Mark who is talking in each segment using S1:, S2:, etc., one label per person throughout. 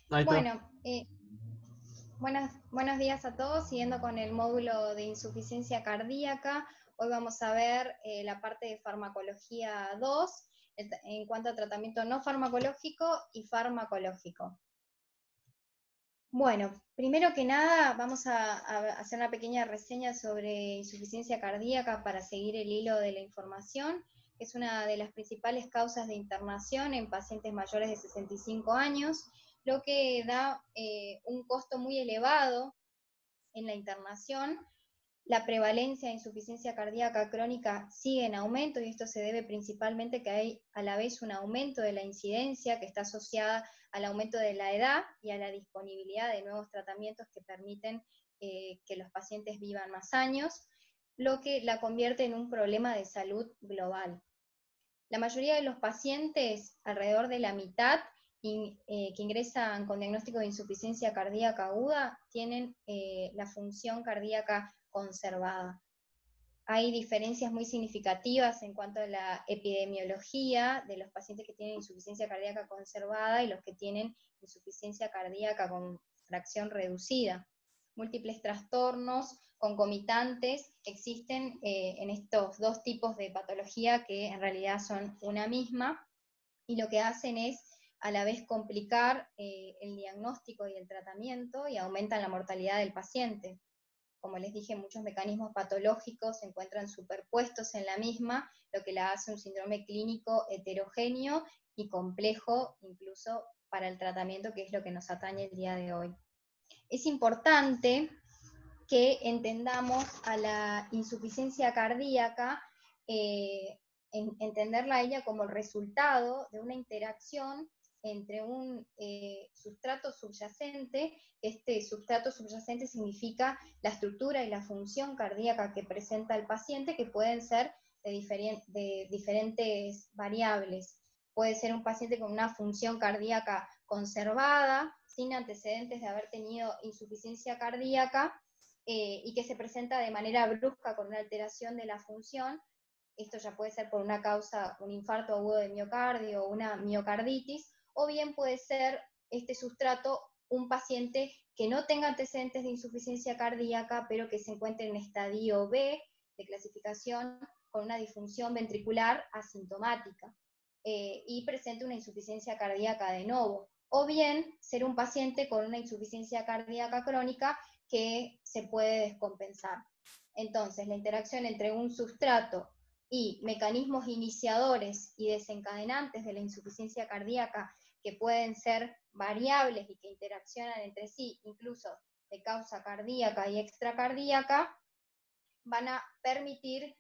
S1: Ahí está.
S2: Bueno, buenos días a todos. Siguiendo con el módulo de insuficiencia cardíaca, hoy vamos a ver la parte de farmacología 2 en cuanto a tratamiento no farmacológico y farmacológico. Bueno, primero que nada vamos a hacer una pequeña reseña sobre insuficiencia cardíaca para seguir el hilo de la información, que es una de las principales causas de internación en pacientes mayores de 65 años, lo que da un costo muy elevado en la internación. La prevalencia de insuficiencia cardíaca crónica sigue en aumento, y esto se debe principalmente a que hay a la vez un aumento de la incidencia que está asociada al aumento de la edad y a la disponibilidad de nuevos tratamientos que permiten que los pacientes vivan más años, lo que la convierte en un problema de salud global. La mayoría de los pacientes, alrededor de la mitad, que ingresan con diagnóstico de insuficiencia cardíaca aguda, tienen la función cardíaca conservada. Hay diferencias muy significativas en cuanto a la epidemiología de los pacientes que tienen insuficiencia cardíaca conservada y los que tienen insuficiencia cardíaca con fracción reducida. Múltiples trastornos concomitantes existen en estos dos tipos de patología, que en realidad son una misma, y lo que hacen es a la vez complicar el diagnóstico y el tratamiento, y aumentan la mortalidad del paciente. Como les dije, muchos mecanismos patológicos se encuentran superpuestos en la misma, lo que la hace un síndrome clínico heterogéneo y complejo, incluso para el tratamiento, que es lo que nos atañe el día de hoy. Es importante que entendamos a la insuficiencia cardíaca, entenderla a ella como el resultado de una interacción entre un sustrato subyacente. Este sustrato subyacente significa la estructura y la función cardíaca que presenta el paciente, que pueden ser de diferentes variables. Puede ser un paciente con una función cardíaca conservada, sin antecedentes de haber tenido insuficiencia cardíaca, y que se presenta de manera brusca con una alteración de la función. Esto ya puede ser por una causa, un infarto agudo de miocardio o una miocarditis, o bien puede ser este sustrato un paciente que no tenga antecedentes de insuficiencia cardíaca, pero que se encuentre en estadio B de clasificación, con una disfunción ventricular asintomática, y presente una insuficiencia cardíaca de novo. O bien ser un paciente con una insuficiencia cardíaca crónica que se puede descompensar. Entonces, la interacción entre un sustrato y mecanismos iniciadores y desencadenantes de la insuficiencia cardíaca, que pueden ser variables y que interaccionan entre sí, incluso de causa cardíaca y extracardíaca, van a permitir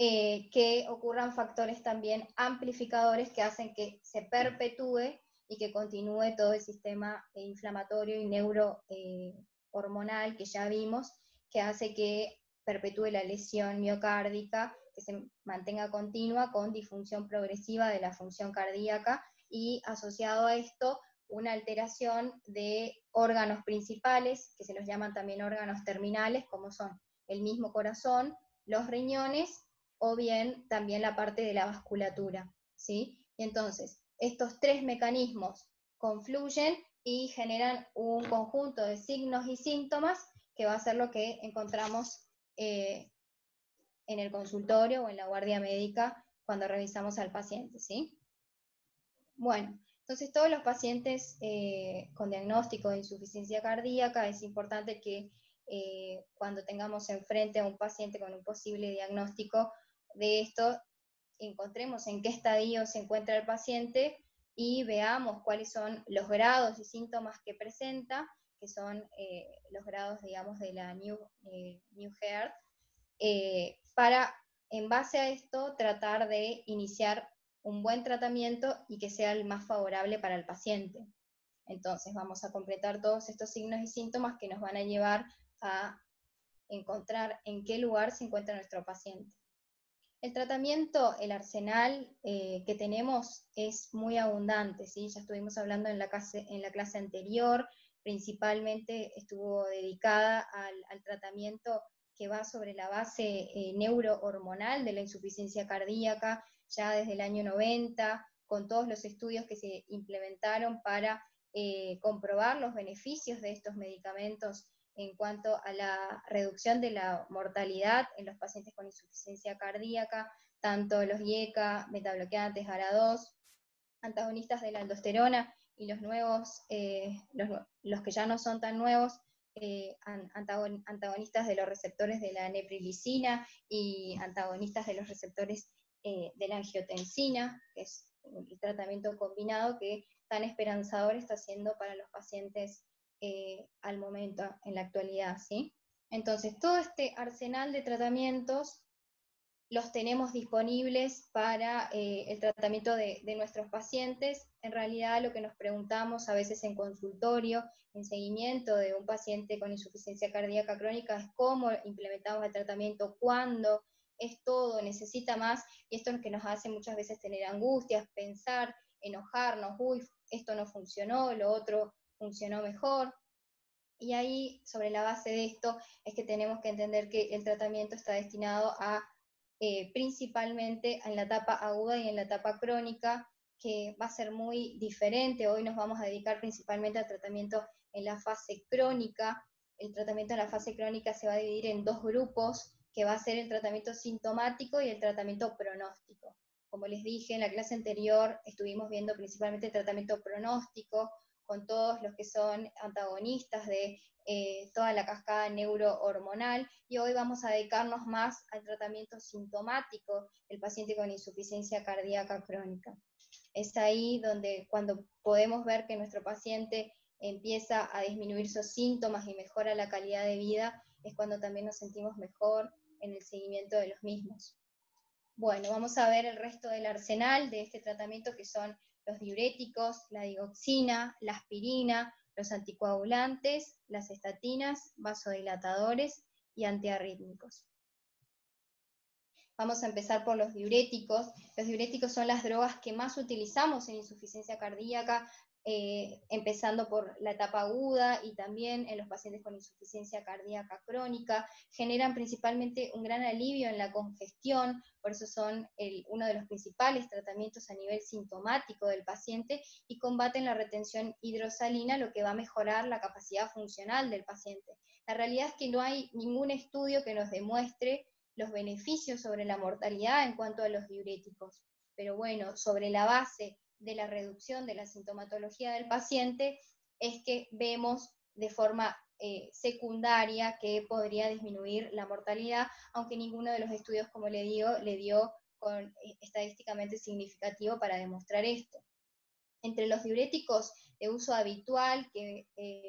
S2: que ocurran factores también amplificadores que hacen que se perpetúe y que continúe todo el sistema inflamatorio y neurohormonal que ya vimos, que hace que perpetúe la lesión miocárdica, que se mantenga continua con disfunción progresiva de la función cardíaca, y asociado a esto una alteración de órganos principales, que se los llaman también órganos terminales, como son el mismo corazón, los riñones, o bien también la parte de la vasculatura, ¿sí? Y entonces, estos tres mecanismos confluyen y generan un conjunto de signos y síntomas que va a ser lo que encontramos en el consultorio o en la guardia médica cuando revisamos al paciente, ¿sí? Bueno, entonces todos los pacientes con diagnóstico de insuficiencia cardíaca, es importante que cuando tengamos enfrente a un paciente con un posible diagnóstico de esto, encontremos en qué estadio se encuentra el paciente y veamos cuáles son los grados y síntomas que presenta, que son los grados, digamos, de la New Heart, para, en base a esto, tratar de iniciar un buen tratamiento y que sea el más favorable para el paciente. Entonces vamos a completar todos estos signos y síntomas que nos van a llevar a encontrar en qué lugar se encuentra nuestro paciente. El tratamiento, el arsenal que tenemos es muy abundante, ¿sí? Ya estuvimos hablando en la clase anterior, principalmente estuvo dedicada al tratamiento que va sobre la base neurohormonal de la insuficiencia cardíaca, ya desde el año 90, con todos los estudios que se implementaron para comprobar los beneficios de estos medicamentos en cuanto a la reducción de la mortalidad en los pacientes con insuficiencia cardíaca, tanto los IECA, metabloqueantes, ARA2, antagonistas de la aldosterona y los nuevos, los que ya no son tan nuevos, antagonistas de los receptores de la neprilicina y antagonistas de los receptores de la angiotensina, que es el tratamiento combinado que tan esperanzador está siendo para los pacientes al momento, en la actualidad, ¿sí? Entonces, todo este arsenal de tratamientos los tenemos disponibles para el tratamiento de nuestros pacientes. En realidad lo que nos preguntamos a veces en consultorio, en seguimiento de un paciente con insuficiencia cardíaca crónica, es cómo implementamos el tratamiento, cuándo, es todo, necesita más, y esto es lo que nos hace muchas veces tener angustias, pensar, enojarnos, uy, esto no funcionó, lo otro funcionó mejor. Y ahí, sobre la base de esto, es que tenemos que entender que el tratamiento está destinado a principalmente en la etapa aguda y en la etapa crónica, que va a ser muy diferente. Hoy nos vamos a dedicar principalmente al tratamiento en la fase crónica. El tratamiento en la fase crónica se va a dividir en dos grupos, que va a ser el tratamiento sintomático y el tratamiento pronóstico. Como les dije, en la clase anterior estuvimos viendo principalmente el tratamiento pronóstico, con todos los que son antagonistas de toda la cascada neurohormonal, y hoy vamos a dedicarnos más al tratamiento sintomático del paciente con insuficiencia cardíaca crónica. Es ahí donde cuando podemos ver que nuestro paciente empieza a disminuir sus síntomas y mejora la calidad de vida, es cuando también nos sentimos mejor en el seguimiento de los mismos. Bueno, vamos a ver el resto del arsenal de este tratamiento, que son los diuréticos, la digoxina, la aspirina, los anticoagulantes, las estatinas, vasodilatadores y antiarrítmicos. Vamos a empezar por los diuréticos. Los diuréticos son las drogas que más utilizamos en insuficiencia cardíaca, empezando por la etapa aguda y también en los pacientes con insuficiencia cardíaca crónica. Generan principalmente un gran alivio en la congestión, por eso son uno de los principales tratamientos a nivel sintomático del paciente, y combaten la retención hidrosalina, lo que va a mejorar la capacidad funcional del paciente. La realidad es que no hay ningún estudio que nos demuestre los beneficios sobre la mortalidad en cuanto a los diuréticos. Pero bueno, sobre la base de la reducción de la sintomatología del paciente, es que vemos de forma secundaria que podría disminuir la mortalidad, aunque ninguno de los estudios, como le digo, le dio con estadísticamente significativo para demostrar esto. Entre los diuréticos de uso habitual, que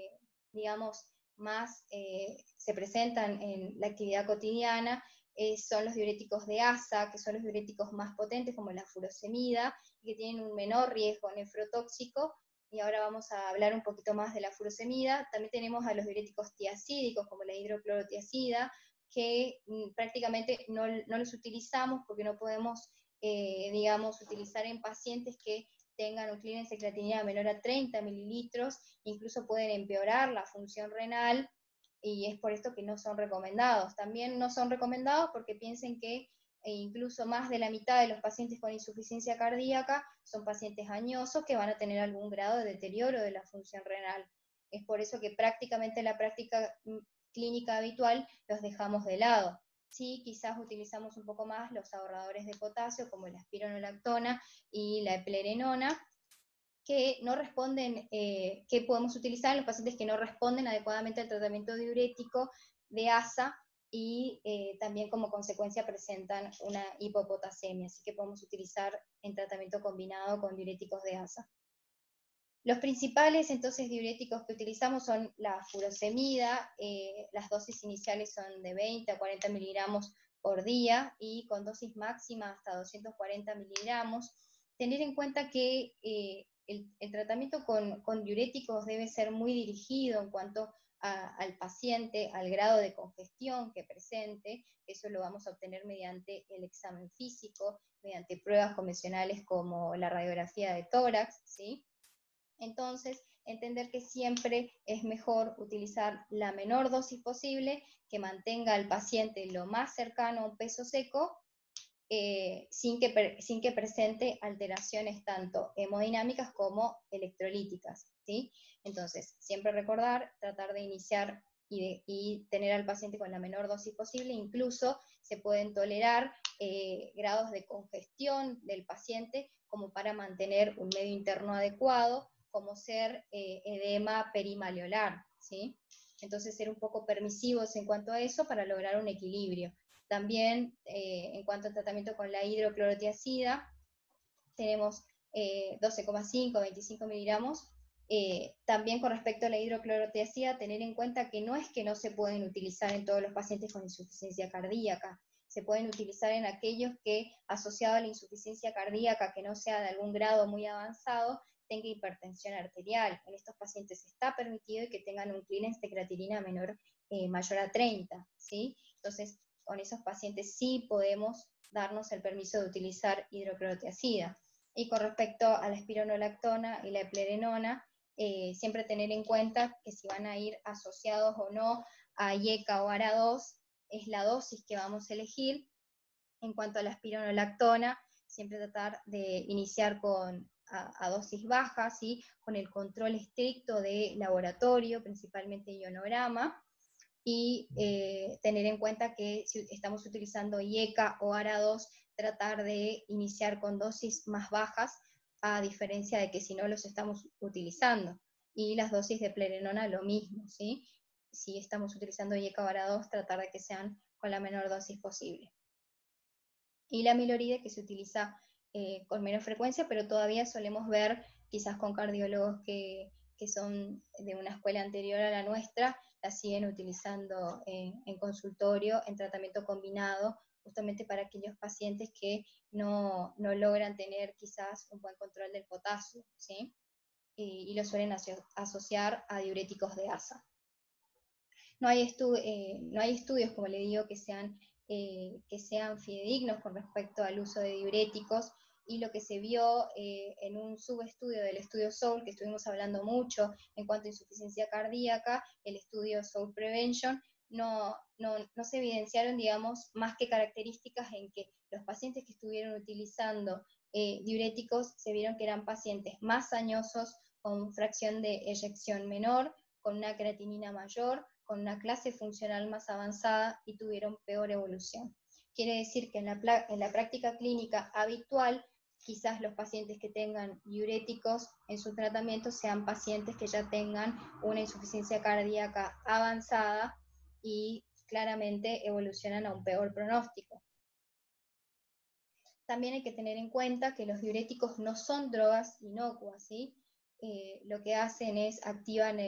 S2: digamos más se presentan en la actividad cotidiana, son los diuréticos de ASA, que son los diuréticos más potentes, como la furosemida, y que tienen un menor riesgo nefrotóxico. Y ahora vamos a hablar un poquito más de la furosemida. También tenemos a los diuréticos tiacídicos, como la hidroclorotiacida, que prácticamente no los utilizamos porque no podemos, digamos, utilizar en pacientes que tengan un clearance de creatinina menor a 30 mililitros, incluso pueden empeorar la función renal, y es por esto que no son recomendados. También no son recomendados porque piensen que incluso más de la mitad de los pacientes con insuficiencia cardíaca son pacientes añosos que van a tener algún grado de deterioro de la función renal. Es por eso que prácticamente en la práctica clínica habitual los dejamos de lado. Sí, quizás utilizamos un poco más los ahorradores de potasio, como la espironolactona y la eplerenona, que no responden, que podemos utilizar en los pacientes que no responden adecuadamente al tratamiento diurético de ASA, y también como consecuencia presentan una hipopotasemia, así que podemos utilizar en tratamiento combinado con diuréticos de ASA. Los principales entonces diuréticos que utilizamos son la furosemida, las dosis iniciales son de 20 a 40 miligramos por día y con dosis máxima hasta 240 miligramos. Tener en cuenta que el tratamiento con diuréticos debe ser muy dirigido en cuanto al paciente, al grado de congestión que presente. Eso lo vamos a obtener mediante el examen físico, mediante pruebas convencionales como la radiografía de tórax, ¿sí? Entonces, entender que siempre es mejor utilizar la menor dosis posible, que mantenga al paciente lo más cercano a un peso seco, sin que presente alteraciones tanto hemodinámicas como electrolíticas. ¿sí? Entonces, siempre recordar, tratar de iniciar y tener al paciente con la menor dosis posible, incluso se pueden tolerar grados de congestión del paciente como para mantener un medio interno adecuado, como ser edema perimalleolar, ¿sí? Entonces ser un poco permisivos en cuanto a eso para lograr un equilibrio. También en cuanto al tratamiento con la hidroclorotiazida, tenemos 12,5, 25 miligramos. También con respecto a la hidroclorotiazida, tener en cuenta que no es que no se pueden utilizar en todos los pacientes con insuficiencia cardíaca, se pueden utilizar en aquellos que, asociado a la insuficiencia cardíaca, que no sea de algún grado muy avanzado, tenga hipertensión arterial. En estos pacientes está permitido y que tengan un clearance de creatinina mayor a 30, ¿sí? Entonces, con esos pacientes sí podemos darnos el permiso de utilizar hidroclorotiazida. Y con respecto a la espironolactona y la eplerenona, siempre tener en cuenta que si van a ir asociados o no a IECA o ARA2, es la dosis que vamos a elegir. En cuanto a la espironolactona, siempre tratar de iniciar a dosis bajas, ¿sí? Con el control estricto de laboratorio, principalmente ionograma, y tener en cuenta que si estamos utilizando IECA o ARA2, tratar de iniciar con dosis más bajas, a diferencia de que si no los estamos utilizando. Y las dosis de plerenona lo mismo, ¿sí? Si estamos utilizando IECA o ARA2, tratar de que sean con la menor dosis posible. Y la amiloride, que se utiliza con menos frecuencia, pero todavía solemos ver, quizás con cardiólogos que son de una escuela anterior a la nuestra, la siguen utilizando en consultorio, en tratamiento combinado, justamente para aquellos pacientes que no logran tener quizás un buen control del potasio, ¿sí? Y lo suelen asociar a diuréticos de asa. No hay estudios, como le digo, que sean fidedignos con respecto al uso de diuréticos, y lo que se vio en un subestudio del estudio SOUL, que estuvimos hablando mucho en cuanto a insuficiencia cardíaca, el estudio SOUL Prevention, no se evidenciaron, digamos, más que características en que los pacientes que estuvieron utilizando diuréticos se vieron que eran pacientes más añosos, con fracción de eyección menor, con una creatinina mayor, con una clase funcional más avanzada, y tuvieron peor evolución. Quiere decir que en la práctica clínica habitual, quizás los pacientes que tengan diuréticos en su tratamiento sean pacientes que ya tengan una insuficiencia cardíaca avanzada y claramente evolucionan a un peor pronóstico. También hay que tener en cuenta que los diuréticos no son drogas inocuas, ¿sí? Lo que hacen es activan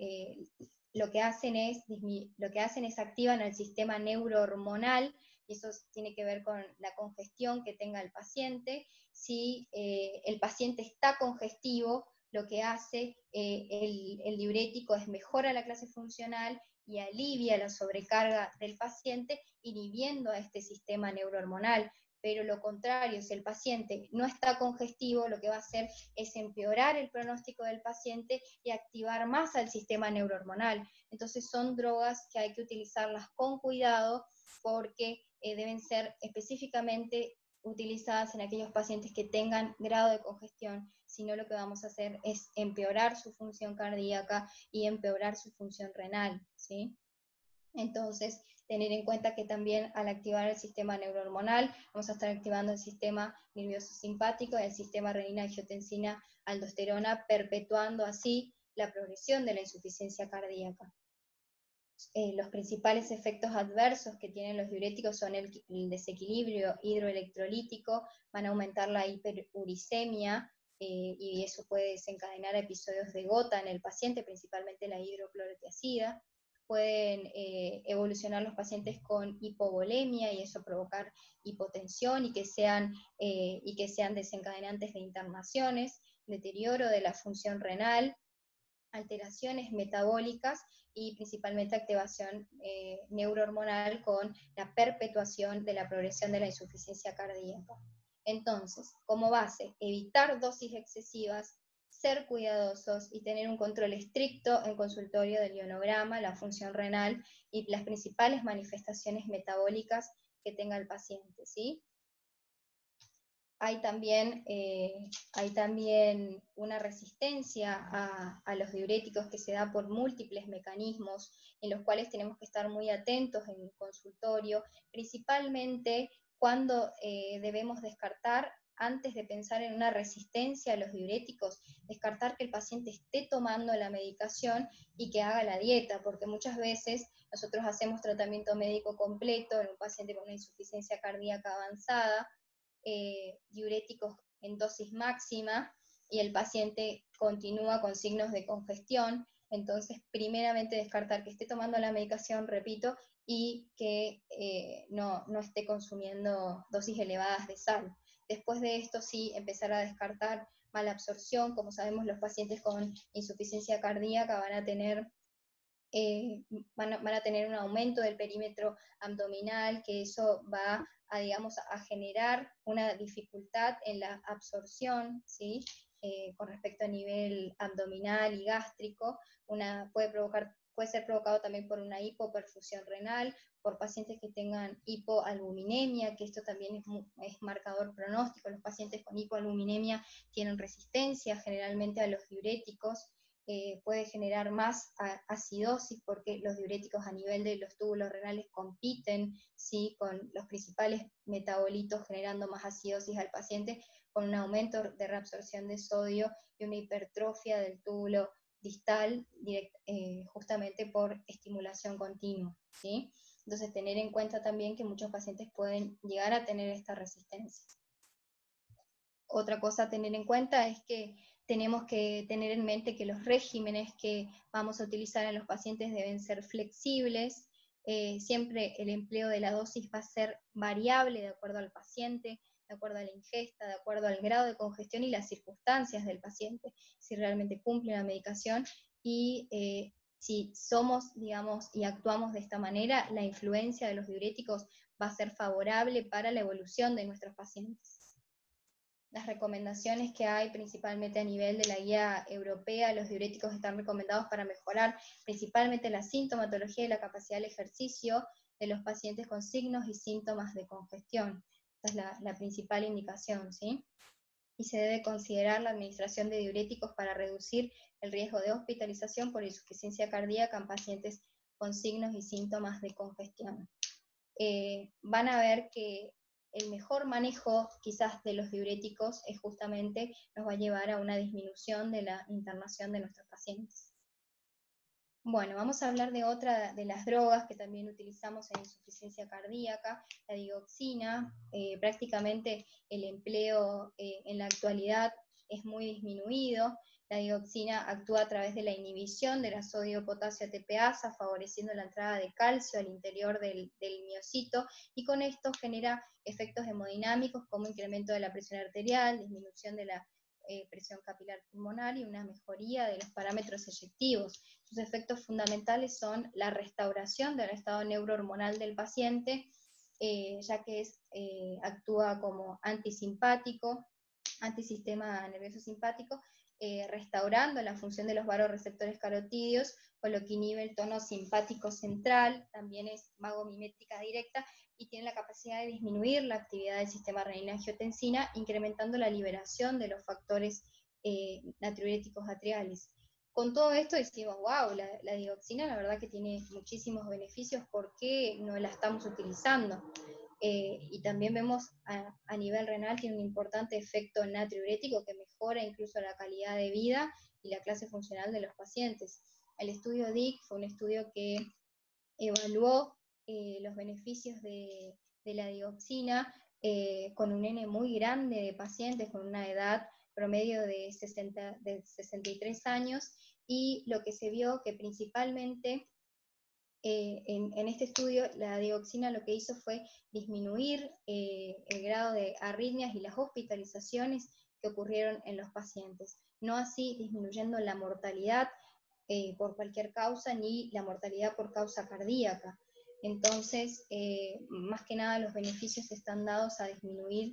S2: el sistema neurohormonal, y eso tiene que ver con la congestión que tenga el paciente. Si el paciente está congestivo, lo que hace el diurético es mejora la clase funcional y alivia la sobrecarga del paciente, inhibiendo a este sistema neurohormonal. Pero lo contrario, si el paciente no está congestivo, lo que va a hacer es empeorar el pronóstico del paciente y activar más al sistema neurohormonal. Entonces son drogas que hay que utilizarlas con cuidado, porque deben ser específicamente utilizadas en aquellos pacientes que tengan grado de congestión, si no lo que vamos a hacer es empeorar su función cardíaca y empeorar su función renal, ¿sí? Entonces, tener en cuenta que también al activar el sistema neurohormonal, vamos a estar activando el sistema nervioso simpático y el sistema renina-angiotensina-aldosterona, perpetuando así la progresión de la insuficiencia cardíaca. Los principales efectos adversos que tienen los diuréticos son el desequilibrio hidroelectrolítico, van a aumentar la hiperuricemia, y eso puede desencadenar episodios de gota en el paciente, principalmente la hidroclorotiazida. Pueden evolucionar los pacientes con hipovolemia, y eso provocar hipotensión y que sean desencadenantes de internaciones, deterioro de la función renal, alteraciones metabólicas y principalmente activación neurohormonal, con la perpetuación de la progresión de la insuficiencia cardíaca. Entonces, como base, evitar dosis excesivas, ser cuidadosos y tener un control estricto en consultorio del ionograma, la función renal y las principales manifestaciones metabólicas que tenga el paciente, ¿sí? hay también una resistencia a los diuréticos que se da por múltiples mecanismos en los cuales tenemos que estar muy atentos en el consultorio, principalmente cuando debemos descartar, antes de pensar en una resistencia a los diuréticos, descartar que el paciente esté tomando la medicación y que haga la dieta, porque muchas veces nosotros hacemos tratamiento médico completo en un paciente con una insuficiencia cardíaca avanzada, diuréticos en dosis máxima, y el paciente continúa con signos de congestión. Entonces, primeramente descartar que esté tomando la medicación, repito, y que no esté consumiendo dosis elevadas de sal. Después de esto, sí, empezar a descartar mala absorción. Como sabemos, los pacientes con insuficiencia cardíaca van a tener un aumento del perímetro abdominal, que eso va a, digamos, a generar una dificultad en la absorción, ¿sí? Con respecto a nivel abdominal y gástrico, puede ser provocado también por una hipoperfusión renal, por pacientes que tengan hipoalbuminemia, que esto también es marcador pronóstico. Los pacientes con hipoalbuminemia tienen resistencia generalmente a los diuréticos. Puede generar más acidosis, porque los diuréticos a nivel de los túbulos renales compiten, ¿sí?, con los principales metabolitos, generando más acidosis al paciente, con un aumento de reabsorción de sodio y una hipertrofia del túbulo distal, justamente por estimulación continua, ¿sí? Entonces, tener en cuenta también que muchos pacientes pueden llegar a tener esta resistencia. Otra cosa a tener en cuenta es que tenemos que tener en mente que los regímenes que vamos a utilizar en los pacientes deben ser flexibles. Siempre el empleo de la dosis va a ser variable de acuerdo al paciente, de acuerdo a la ingesta, de acuerdo al grado de congestión y las circunstancias del paciente, si realmente cumple la medicación, y si somos, digamos, y actuamos de esta manera, la influencia de los diuréticos va a ser favorable para la evolución de nuestros pacientes. Las recomendaciones que hay principalmente a nivel de la guía europea: los diuréticos están recomendados para mejorar principalmente la sintomatología y la capacidad del ejercicio de los pacientes con signos y síntomas de congestión. Esta es la principal indicación, ¿sí? Y se debe considerar la administración de diuréticos para reducir el riesgo de hospitalización por insuficiencia cardíaca en pacientes con signos y síntomas de congestión. Van a ver que el mejor manejo quizás de los diuréticos es justamente, nos va a llevar a una disminución de la internación de nuestros pacientes. Bueno, vamos a hablar de otra de las drogas que también utilizamos en insuficiencia cardíaca, la digoxina. Prácticamente el empleo en la actualidad es muy disminuido. La digoxina actúa a través de la inhibición de la sodio-potasio ATPasa, favoreciendo la entrada de calcio al interior del miocito, y con esto genera efectos hemodinámicos como incremento de la presión arterial, disminución de la presión capilar pulmonar y una mejoría de los parámetros eyectivos. Sus efectos fundamentales son la restauración del estado neurohormonal del paciente, ya que actúa como antisimpático, antisistema nervioso simpático, restaurando la función de los vasoreceptores carotídeos, con lo que inhibe el tono simpático central. También es vagomimética directa y tiene la capacidad de disminuir la actividad del sistema renina-angiotensina, incrementando la liberación de los factores natriuréticos atriales. Con todo esto decimos, wow, la digoxina la verdad que tiene muchísimos beneficios, ¿por qué no la estamos utilizando? Y también vemos a nivel renal tiene un importante efecto natriurético que mejora incluso la calidad de vida y la clase funcional de los pacientes. El estudio DIC fue un estudio que evaluó los beneficios de la digoxina con un N muy grande de pacientes con una edad promedio de 63 años, y lo que se vio que principalmente en este estudio la digoxina lo que hizo fue disminuir el grado de arritmias y las hospitalizaciones que ocurrieron en los pacientes, no así disminuyendo la mortalidad por cualquier causa ni la mortalidad por causa cardíaca. Entonces, más que nada los beneficios están dados a disminuir,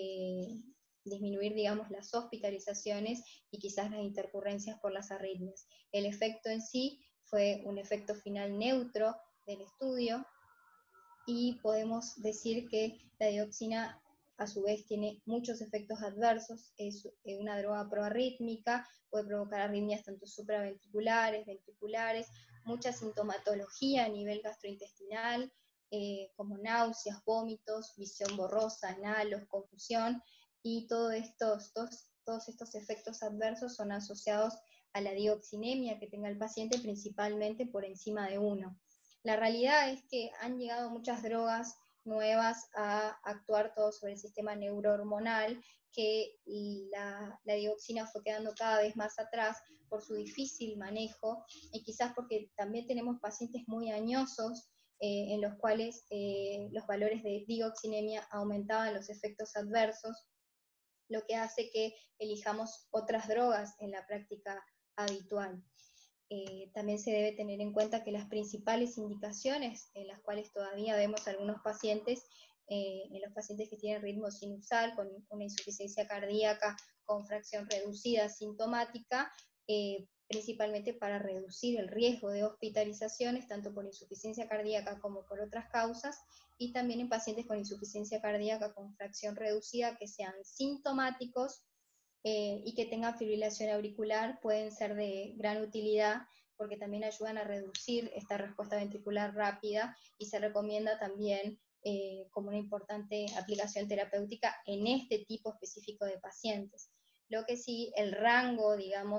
S2: digamos, las hospitalizaciones y quizás las intercurrencias por las arritmias. El efecto en sí fue un efecto final neutro del estudio, y podemos decir que la digoxina a su vez tiene muchos efectos adversos, es una droga proarrítmica, puede provocar arritmias tanto supraventriculares, ventriculares, mucha sintomatología a nivel gastrointestinal, como náuseas, vómitos, visión borrosa, anhelos, confusión, y todos estos efectos adversos son asociados a la dioxinemia que tenga el paciente, principalmente por encima de 1. La realidad es que han llegado muchas drogas nuevas a actuar todo sobre el sistema neurohormonal, que la dioxina fue quedando cada vez más atrás por su difícil manejo, y quizás porque también tenemos pacientes muy añosos, en los cuales los valores de dioxinemia aumentaban los efectos adversos, lo que hace que elijamos otras drogas en la práctica habitual. También se debe tener en cuenta que las principales indicaciones en las cuales todavía vemos algunos pacientes, en los pacientes que tienen ritmo sinusal, con una insuficiencia cardíaca con fracción reducida sintomática, principalmente para reducir el riesgo de hospitalizaciones, tanto por insuficiencia cardíaca como por otras causas, y también en pacientes con insuficiencia cardíaca con fracción reducida que sean sintomáticos, y que tengan fibrilación auricular, pueden ser de gran utilidad porque también ayudan a reducir esta respuesta ventricular rápida, y se recomienda también como una importante aplicación terapéutica en este tipo específico de pacientes. Lo que sí, el rango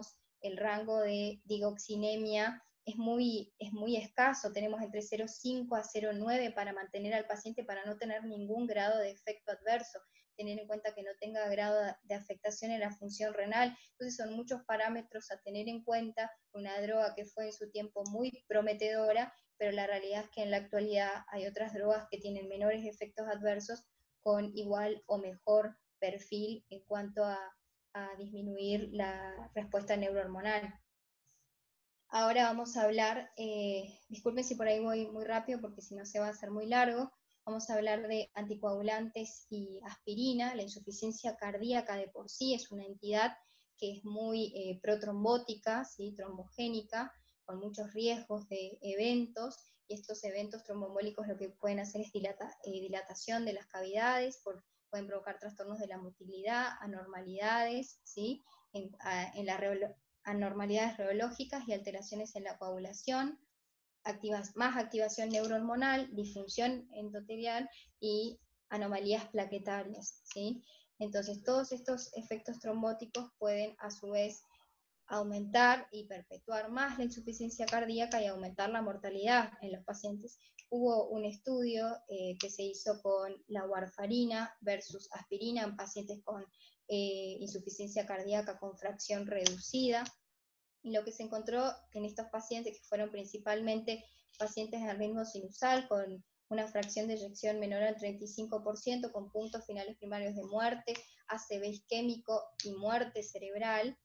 S2: de digoxinemia es muy escaso, tenemos entre 0,5 a 0,9 para mantener al paciente, para no tener ningún grado de efecto adverso, tener en cuenta que no tenga grado de afectación en la función renal. Entonces son muchos parámetros a tener en cuenta, una droga que fue en su tiempo muy prometedora, pero la realidad es que en la actualidad hay otras drogas que tienen menores efectos adversos con igual o mejor perfil en cuanto a disminuir la respuesta neurohormonal. Ahora vamos a hablar, disculpen si por ahí voy muy rápido porque si no se va a hacer muy largo, vamos a hablar de anticoagulantes y aspirina. La insuficiencia cardíaca de por sí es una entidad que es muy protrombótica, ¿sí? Trombogénica, con muchos riesgos de eventos, y estos eventos tromboembólicos lo que pueden hacer es dilatación de las cavidades, pueden provocar trastornos de la motilidad, anormalidades, ¿sí? en la anormalidades reológicas y alteraciones en la coagulación, más activación neurohormonal, disfunción endotelial y anomalías plaquetarias, ¿sí? Entonces todos estos efectos trombóticos pueden a su vez aumentar y perpetuar más la insuficiencia cardíaca y aumentar la mortalidad en los pacientes. Hubo un estudio que se hizo con la warfarina versus aspirina en pacientes con insuficiencia cardíaca con fracción reducida, y lo que se encontró en estos pacientes, que fueron principalmente pacientes de ritmo sinusal, con una fracción de eyección menor al 35%, con puntos finales primarios de muerte, ACV isquémico y muerte cerebral,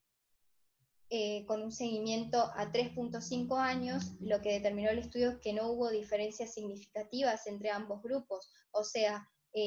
S2: con un seguimiento a 3.5 años, lo que determinó el estudio es que no hubo diferencias significativas entre ambos grupos, o sea,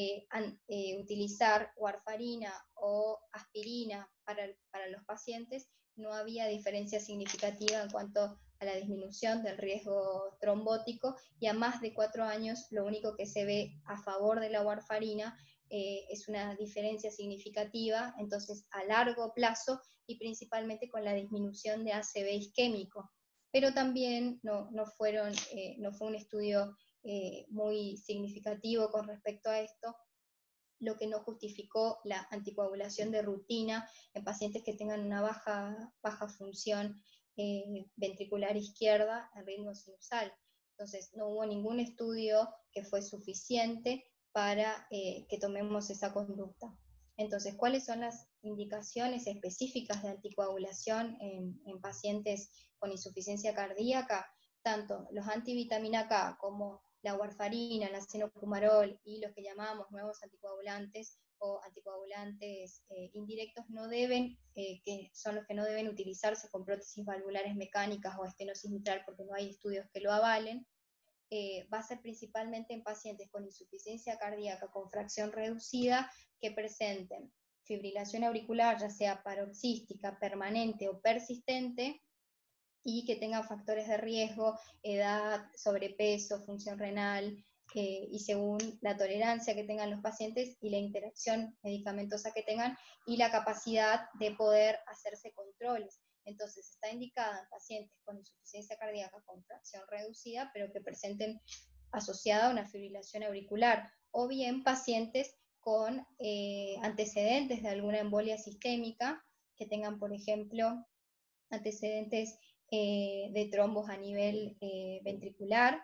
S2: utilizar warfarina o aspirina para los pacientes, no había diferencia significativa en cuanto a la disminución del riesgo trombótico, y a más de 4 años lo único que se ve a favor de la warfarina es una diferencia significativa. Entonces a largo plazo, y principalmente con la disminución de ACV isquémico, pero también no fue un estudio muy significativo con respecto a esto, lo que no justificó la anticoagulación de rutina en pacientes que tengan una baja función ventricular izquierda en ritmo sinusal. Entonces no hubo ningún estudio que fue suficiente para que tomemos esa conducta. Entonces, ¿cuáles son las indicaciones específicas de anticoagulación en pacientes con insuficiencia cardíaca? Tanto los antivitamina K como la warfarina, el acenofumarol y los que llamamos nuevos anticoagulantes o anticoagulantes indirectos que son los que no deben utilizarse con prótesis valvulares mecánicas o estenosis mitral, porque no hay estudios que lo avalen. Va a ser principalmente en pacientes con insuficiencia cardíaca con fracción reducida que presenten fibrilación auricular, ya sea paroxística, permanente o persistente, y que tengan factores de riesgo, edad, sobrepeso, función renal, y según la tolerancia que tengan los pacientes y la interacción medicamentosa que tengan y la capacidad de poder hacerse controles. Entonces está indicada en pacientes con insuficiencia cardíaca con fracción reducida, pero que presenten asociada a una fibrilación auricular, o bien pacientes con antecedentes de alguna embolia sistémica, que tengan, por ejemplo, antecedentes de trombos a nivel ventricular,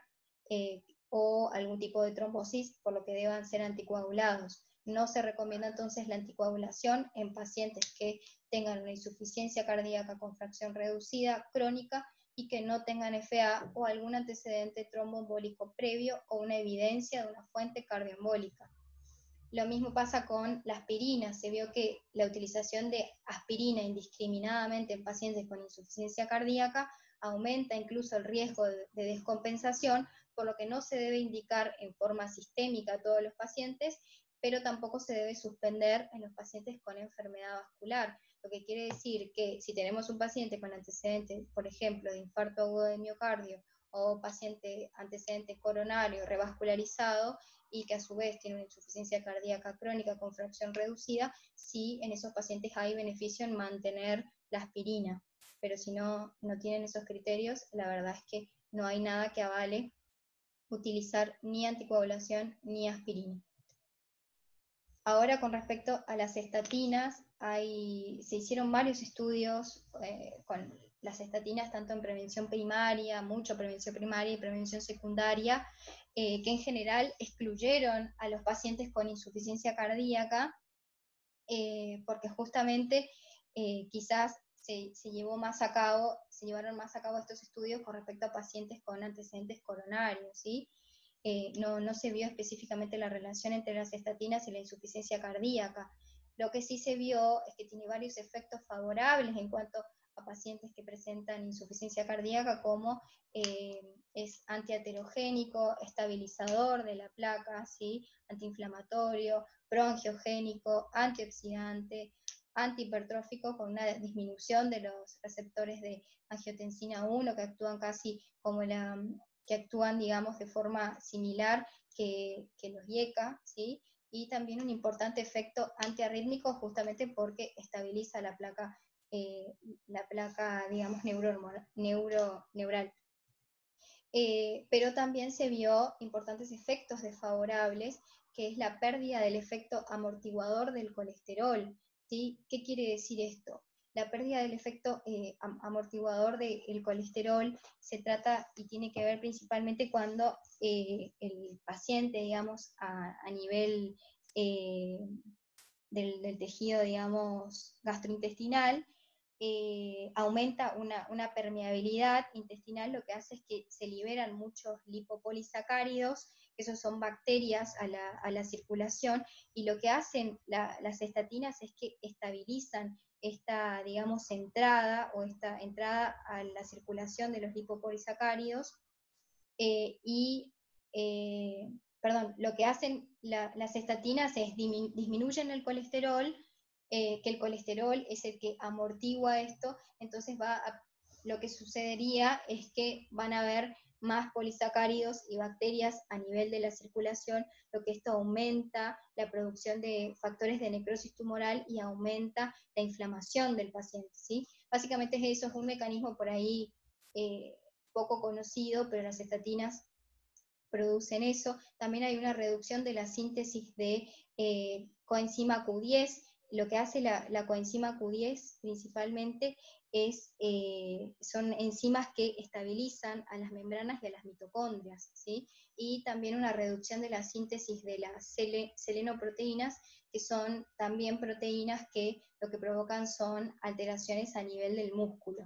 S2: o algún tipo de trombosis, por lo que deban ser anticoagulados. No se recomienda entonces la anticoagulación en pacientes que tengan una insuficiencia cardíaca con fracción reducida crónica y que no tengan FA o algún antecedente tromboembólico previo o una evidencia de una fuente cardioembólica. Lo mismo pasa con la aspirina. Se vio que la utilización de aspirina indiscriminadamente en pacientes con insuficiencia cardíaca aumenta incluso el riesgo de descompensación, por lo que no se debe indicar en forma sistémica a todos los pacientes, pero tampoco se debe suspender en los pacientes con enfermedad vascular. Lo que quiere decir que si tenemos un paciente con antecedentes, por ejemplo, de infarto agudo de miocardio o paciente antecedente coronario revascularizado y que a su vez tiene una insuficiencia cardíaca crónica con fracción reducida, sí en esos pacientes hay beneficio en mantener la aspirina. Pero si no tienen esos criterios, la verdad es que no hay nada que avale utilizar ni anticoagulación ni aspirina. Ahora, con respecto a las estatinas, se hicieron varios estudios con las estatinas, tanto en prevención primaria, mucho prevención primaria y prevención secundaria, que en general excluyeron a los pacientes con insuficiencia cardíaca, porque justamente quizás se llevaron más a cabo estos estudios con respecto a pacientes con antecedentes coronarios, ¿sí? No se vio específicamente la relación entre las estatinas y la insuficiencia cardíaca. Lo que sí se vio es que tiene varios efectos favorables en cuanto a pacientes que presentan insuficiencia cardíaca, como es antiaterogénico, estabilizador de la placa, ¿sí? Antiinflamatorio, proangiogénico, antioxidante, antihipertrófico, con una disminución de los receptores de angiotensina 1 que actúan casi como que actúan, digamos, de forma similar que los IECA, ¿sí? Y también un importante efecto antiarrítmico, justamente porque estabiliza la placa, digamos, neural. Pero también se vio importantes efectos desfavorables, que es la pérdida del efecto amortiguador del colesterol, ¿sí? ¿Qué quiere decir esto? La pérdida del efecto amortiguador del colesterol se trata y tiene que ver principalmente cuando el paciente, digamos, a nivel del tejido, digamos, gastrointestinal, aumenta una permeabilidad intestinal, lo que hace es que se liberan muchos lipopolisacáridos, que esos son bacterias a la circulación, y lo que hacen las estatinas es que estabilizan esta, digamos, entrada a la circulación de los lipopolisacáridos, lo que hacen las estatinas es disminuyen el colesterol, que el colesterol es el que amortigua esto, entonces lo que sucedería es que van a haber más polisacáridos y bacterias a nivel de la circulación, lo que esto aumenta la producción de factores de necrosis tumoral y aumenta la inflamación del paciente, ¿sí? Básicamente eso es un mecanismo por ahí poco conocido, pero las estatinas producen eso. También hay una reducción de la síntesis de coenzima Q10. Lo que hace la coenzima Q10 principalmente son enzimas que estabilizan a las membranas y a las mitocondrias, ¿sí? Y también una reducción de la síntesis de las selenoproteínas, que son también proteínas que lo que provocan son alteraciones a nivel del músculo.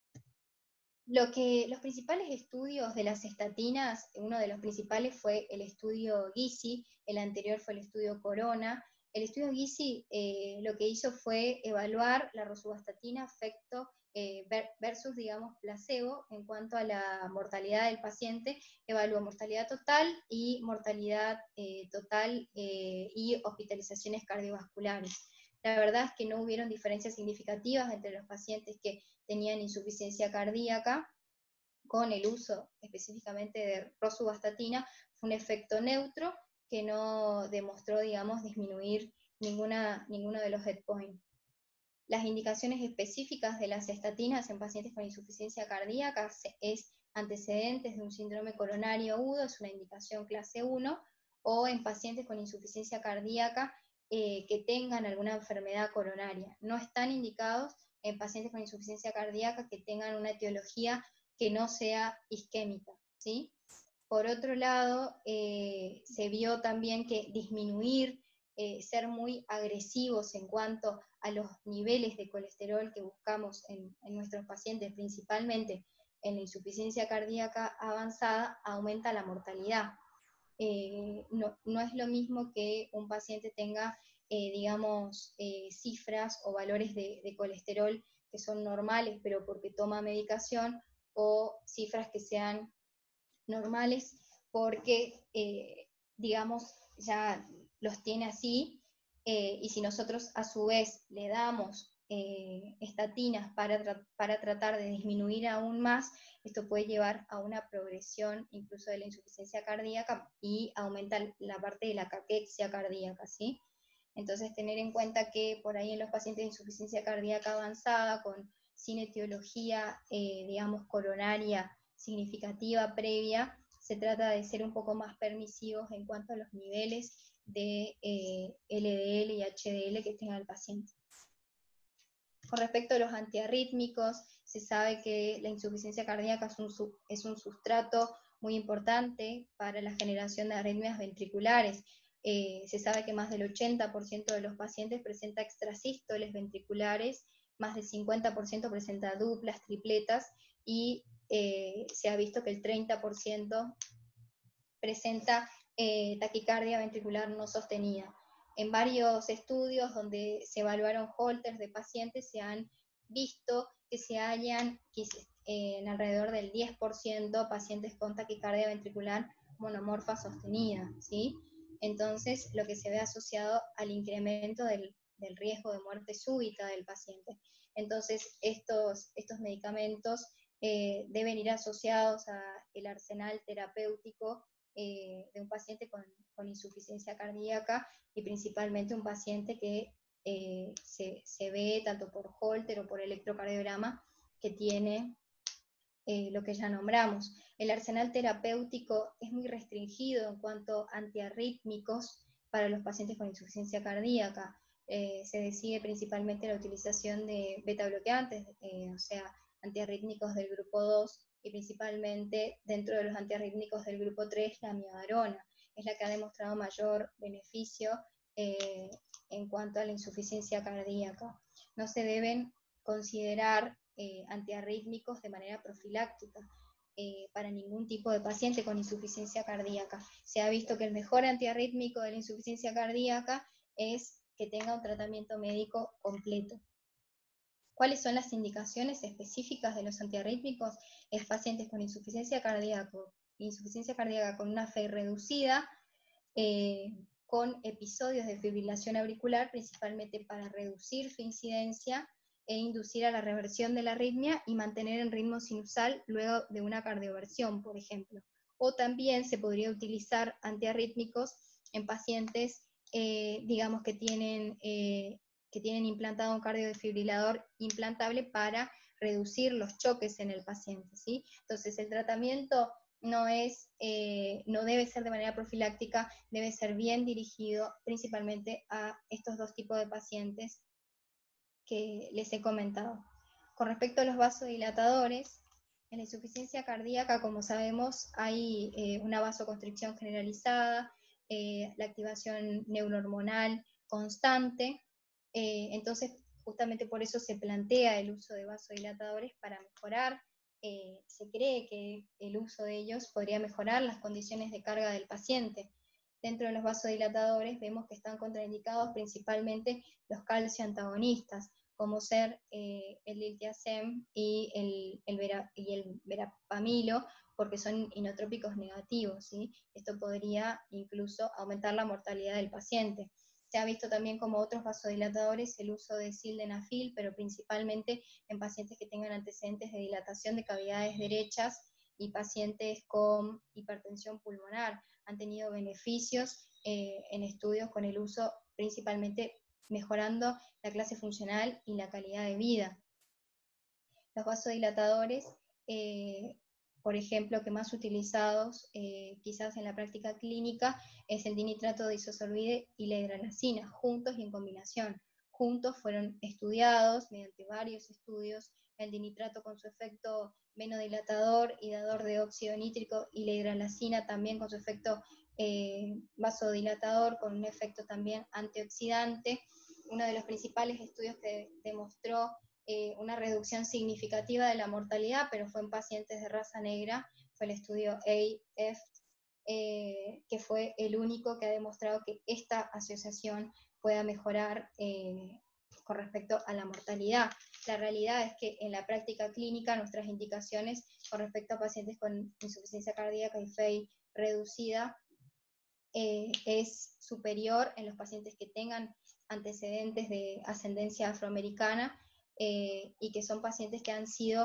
S2: Los principales estudios de las estatinas, uno de los principales fue el estudio GISI, el anterior fue el estudio Corona. El estudio GISI lo que hizo fue evaluar la rosuvastatina efecto versus, digamos, placebo en cuanto a la mortalidad del paciente. Evaluó mortalidad total y mortalidad total y hospitalizaciones cardiovasculares. La verdad es que no hubieron diferencias significativas entre los pacientes que tenían insuficiencia cardíaca con el uso específicamente de rosuvastatina fue un efecto neutro que no demostró, digamos, disminuir ninguno de los endpoints. Las indicaciones específicas de las estatinas en pacientes con insuficiencia cardíaca es antecedentes de un síndrome coronario agudo, es una indicación clase 1, o en pacientes con insuficiencia cardíaca que tengan alguna enfermedad coronaria. No están indicados en pacientes con insuficiencia cardíaca que tengan una etiología que no sea isquémica, ¿sí? Por otro lado, se vio también que disminuir, ser muy agresivos en cuanto a los niveles de colesterol que buscamos en nuestros pacientes, principalmente en la insuficiencia cardíaca avanzada, aumenta la mortalidad. No es lo mismo que un paciente tenga, digamos, cifras o valores de colesterol que son normales, pero porque toma medicación, o cifras que sean normales porque, digamos, ya los tiene así, y si nosotros a su vez le damos estatinas para tratar de disminuir aún más, esto puede llevar a una progresión incluso de la insuficiencia cardíaca y aumenta la parte de la caquexia cardíaca, ¿sí? Entonces, tener en cuenta que por ahí en los pacientes de insuficiencia cardíaca avanzada, sin etiología, digamos, coronaria significativa previa, se trata de ser un poco más permisivos en cuanto a los niveles de LDL y HDL que tenga el paciente. Con respecto a los antiarrítmicos, se sabe que la insuficiencia cardíaca es un sustrato muy importante para la generación de arritmias ventriculares. Se sabe que más del 80% de los pacientes presenta extrasístoles ventriculares, más del 50% presenta duplas, tripletas, y se ha visto que el 30% presenta taquicardia ventricular no sostenida. En varios estudios donde se evaluaron holters de pacientes se han visto que se hallan en alrededor del 10% pacientes con taquicardia ventricular monomorfa sostenida, ¿sí? Entonces, lo que se ve asociado al incremento del riesgo de muerte súbita del paciente. Entonces, estos medicamentos deben ir asociados al arsenal terapéutico de un paciente con insuficiencia cardíaca, y principalmente un paciente que se ve tanto por Holter o por electrocardiograma que tiene lo que ya nombramos. El arsenal terapéutico es muy restringido en cuanto a antiarrítmicos para los pacientes con insuficiencia cardíaca. Se decide principalmente la utilización de beta bloqueantes, o sea, antiarrítmicos del grupo 2, y principalmente dentro de los antiarrítmicos del grupo 3, la amiodarona es la que ha demostrado mayor beneficio en cuanto a la insuficiencia cardíaca. No se deben considerar antiarrítmicos de manera profiláctica para ningún tipo de paciente con insuficiencia cardíaca. Se ha visto que el mejor antiarrítmico de la insuficiencia cardíaca es que tenga un tratamiento médico completo. ¿Cuáles son las indicaciones específicas de los antiarrítmicos? En pacientes con insuficiencia cardíaca con una fe reducida, con episodios de fibrilación auricular, principalmente para reducir su incidencia e inducir a la reversión de la arritmia y mantener el ritmo sinusal luego de una cardioversión, por ejemplo. O también se podría utilizar antiarrítmicos en pacientes, digamos, que tienen implantado un cardiodefibrilador implantable para reducir los choques en el paciente, ¿sí? Entonces, el tratamiento no debe ser de manera profiláctica, debe ser bien dirigido principalmente a estos dos tipos de pacientes que les he comentado. Con respecto a los vasodilatadores, en la insuficiencia cardíaca, como sabemos, hay una vasoconstricción generalizada, la activación neurohormonal constante, entonces justamente por eso se plantea el uso de vasodilatadores para mejorar. Se cree que el uso de ellos podría mejorar las condiciones de carga del paciente. Dentro de los vasodilatadores vemos que están contraindicados principalmente los calcio antagonistas, como ser el diltiazem y el verapamilo, porque son inotrópicos negativos, ¿sí? Esto podría incluso aumentar la mortalidad del paciente. Se ha visto también como otros vasodilatadores el uso de sildenafil, pero principalmente en pacientes que tengan antecedentes de dilatación de cavidades derechas y pacientes con hipertensión pulmonar. Han tenido beneficios en estudios con el uso, principalmente mejorando la clase funcional y la calidad de vida. Los vasodilatadores, por ejemplo, que más utilizados quizás en la práctica clínica es el dinitrato de isosorbide y la hidralazina, juntos y en combinación. Juntos fueron estudiados mediante varios estudios, el dinitrato con su efecto venodilatador y dador de óxido nítrico, y la hidralazina también con su efecto vasodilatador, con un efecto también antioxidante. Uno de los principales estudios que demostró una reducción significativa de la mortalidad, pero fue en pacientes de raza negra, fue el estudio AF, que fue el único que ha demostrado que esta asociación pueda mejorar con respecto a la mortalidad. La realidad es que en la práctica clínica nuestras indicaciones con respecto a pacientes con insuficiencia cardíaca y FEI reducida es superior en los pacientes que tengan antecedentes de ascendencia afroamericana y que son pacientes que han sido,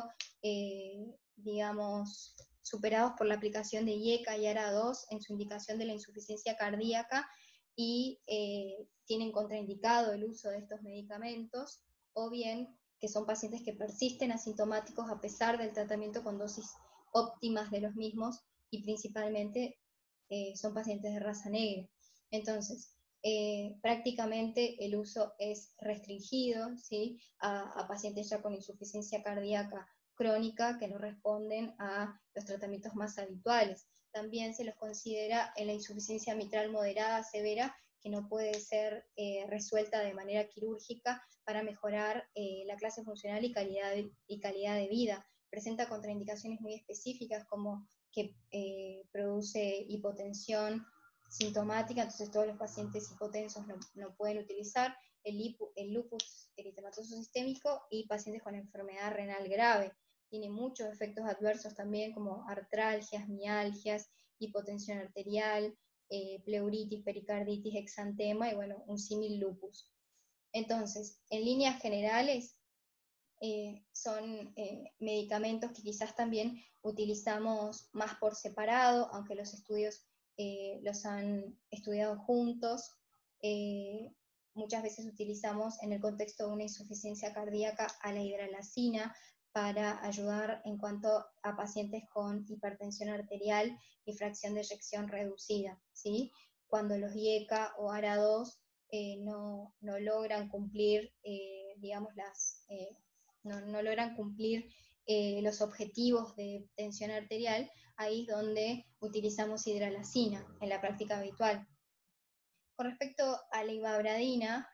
S2: digamos, superados por la aplicación de IECA y ARA2 en su indicación de la insuficiencia cardíaca y tienen contraindicado el uso de estos medicamentos, o bien que son pacientes que persisten asintomáticos a pesar del tratamiento con dosis óptimas de los mismos, y principalmente son pacientes de raza negra. Entonces, prácticamente el uso es restringido, ¿sí?, a pacientes ya con insuficiencia cardíaca crónica que no responden a los tratamientos más habituales. También se los considera en la insuficiencia mitral moderada severa, que no puede ser resuelta de manera quirúrgica para mejorar la clase funcional y calidad de vida. Presenta contraindicaciones muy específicas como que produce hipotensión sintomática, entonces todos los pacientes hipotensos no pueden utilizar el lupus eritematoso sistémico, y pacientes con enfermedad renal grave. Tiene muchos efectos adversos también, como artralgias, mialgias, hipotensión arterial, pleuritis, pericarditis, exantema y bueno, un símil lupus. Entonces, en líneas generales, son medicamentos que quizás también utilizamos más por separado, aunque los estudios los han estudiado juntos. Muchas veces utilizamos en el contexto de una insuficiencia cardíaca a la hidralazina para ayudar en cuanto a pacientes con hipertensión arterial y fracción de eyección reducida, ¿sí? Cuando los IECA o ARA2 no logran cumplir, digamos, no logran cumplir los objetivos de tensión arterial, ahí es donde utilizamos hidralazina en la práctica habitual. Con respecto a la ivabradina,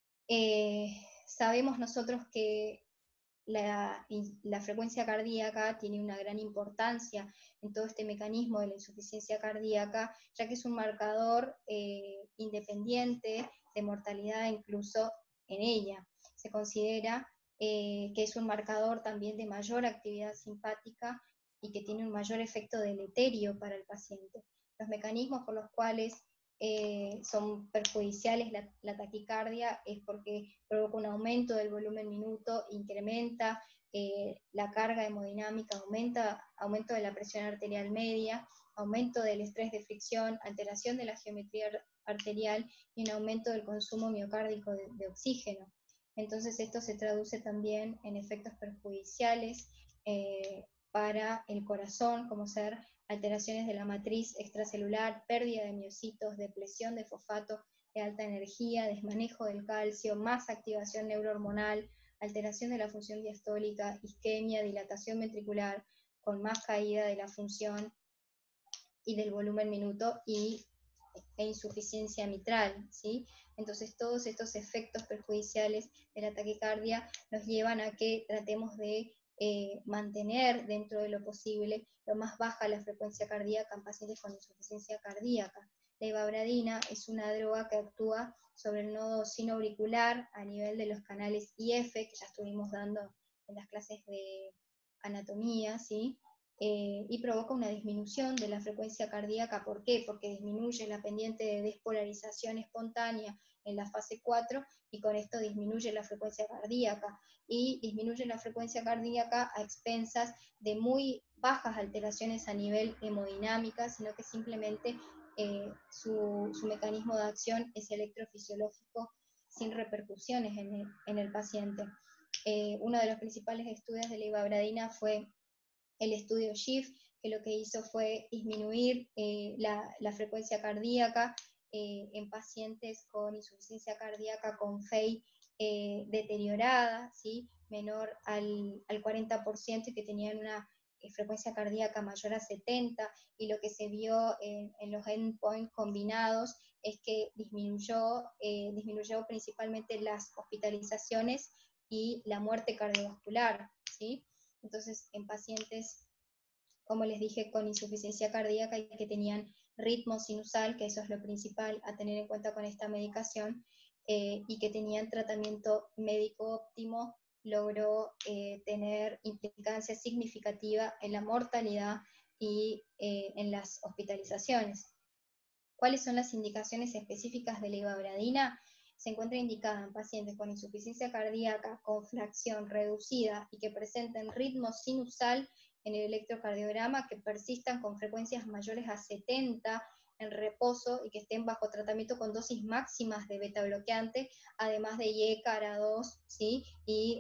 S2: sabemos nosotros que la frecuencia cardíaca tiene una gran importancia en todo este mecanismo de la insuficiencia cardíaca, ya que es un marcador independiente de mortalidad incluso en ella. Se considera que es un marcador también de mayor actividad simpática y que tiene un mayor efecto deleterio para el paciente. Los mecanismos por los cuales son perjudiciales la taquicardia es porque provoca un aumento del volumen minuto, incrementa la carga hemodinámica, aumento de la presión arterial media, aumento del estrés de fricción, alteración de la geometría arterial y un aumento del consumo miocárdico de oxígeno. Entonces esto se traduce también en efectos perjudiciales para el corazón, como ser alteraciones de la matriz extracelular, pérdida de miocitos, depresión de fosfato de alta energía, desmanejo del calcio, más activación neurohormonal, alteración de la función diastólica, isquemia, dilatación ventricular, con más caída de la función y del volumen minuto e insuficiencia mitral, ¿sí? Entonces todos estos efectos perjudiciales de la taquicardia nos llevan a que tratemos de mantener dentro de lo posible lo más baja la frecuencia cardíaca en pacientes con insuficiencia cardíaca. La ivabradina es una droga que actúa sobre el nodo sinoauricular a nivel de los canales IF, que ya estuvimos dando en las clases de anatomía, ¿sí? y provoca una disminución de la frecuencia cardíaca. ¿Por qué? Porque disminuye la pendiente de despolarización espontánea en la fase 4 y con esto disminuye la frecuencia cardíaca, y disminuye la frecuencia cardíaca a expensas de muy bajas alteraciones a nivel hemodinámica, sino que simplemente su mecanismo de acción es electrofisiológico sin repercusiones en el paciente. Uno de los principales estudios de la ibabradina fue el estudio SHIFT, que lo que hizo fue disminuir la frecuencia cardíaca en pacientes con insuficiencia cardíaca con FEI deteriorada, ¿sí? Menor al 40%, y que tenían una frecuencia cardíaca mayor a 70, y lo que se vio en los endpoints combinados es que disminuyó principalmente las hospitalizaciones y la muerte cardiovascular, ¿sí? Entonces, en pacientes, como les dije, con insuficiencia cardíaca y que tenían ritmo sinusal, que eso es lo principal a tener en cuenta con esta medicación, y que tenían tratamiento médico óptimo, logró tener implicancia significativa en la mortalidad y en las hospitalizaciones. ¿Cuáles son las indicaciones específicas de la ibabradina? Se encuentra indicada en pacientes con insuficiencia cardíaca con fracción reducida y que presenten ritmo sinusal en el electrocardiograma, que persistan con frecuencias mayores a 70 en reposo y que estén bajo tratamiento con dosis máximas de beta bloqueante, además de IE-CARA2, ¿sí? Y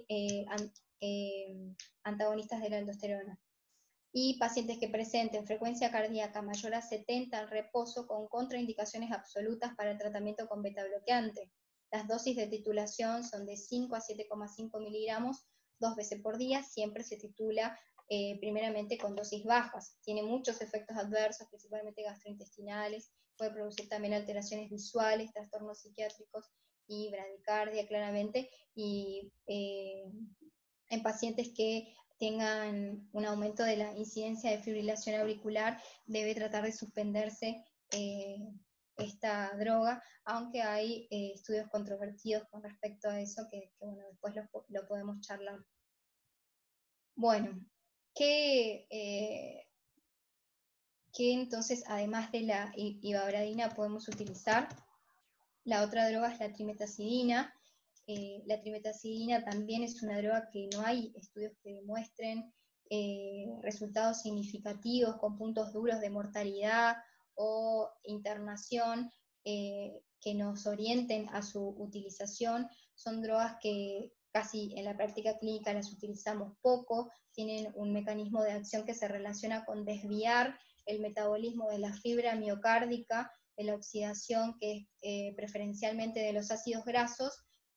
S2: antagonistas de la aldosterona. Y pacientes que presenten frecuencia cardíaca mayor a 70 en reposo con contraindicaciones absolutas para el tratamiento con beta bloqueante. Las dosis de titulación son de 5 a 7,5 miligramos 2 veces por día. Siempre se titula primeramente con dosis bajas. Tiene muchos efectos adversos, principalmente gastrointestinales, puede producir también alteraciones visuales, trastornos psiquiátricos y bradicardia, claramente, y en pacientes que tengan un aumento de la incidencia de fibrilación auricular, debe tratar de suspenderse esta droga, aunque hay estudios controvertidos con respecto a eso, que bueno, después lo podemos charlar. Bueno, ¿qué entonces, además de la ibabradina, podemos utilizar? La otra droga es la trimetazidina. La trimetazidina también es una droga que no hay estudios que demuestren resultados significativos con puntos duros de mortalidad o internación que nos orienten a su utilización. Son drogas que casi en la práctica clínica las utilizamos poco, tienen un mecanismo de acción que se relaciona con desviar el metabolismo de la fibra miocárdica, de la oxidación, que es preferencialmente de los ácidos grasos,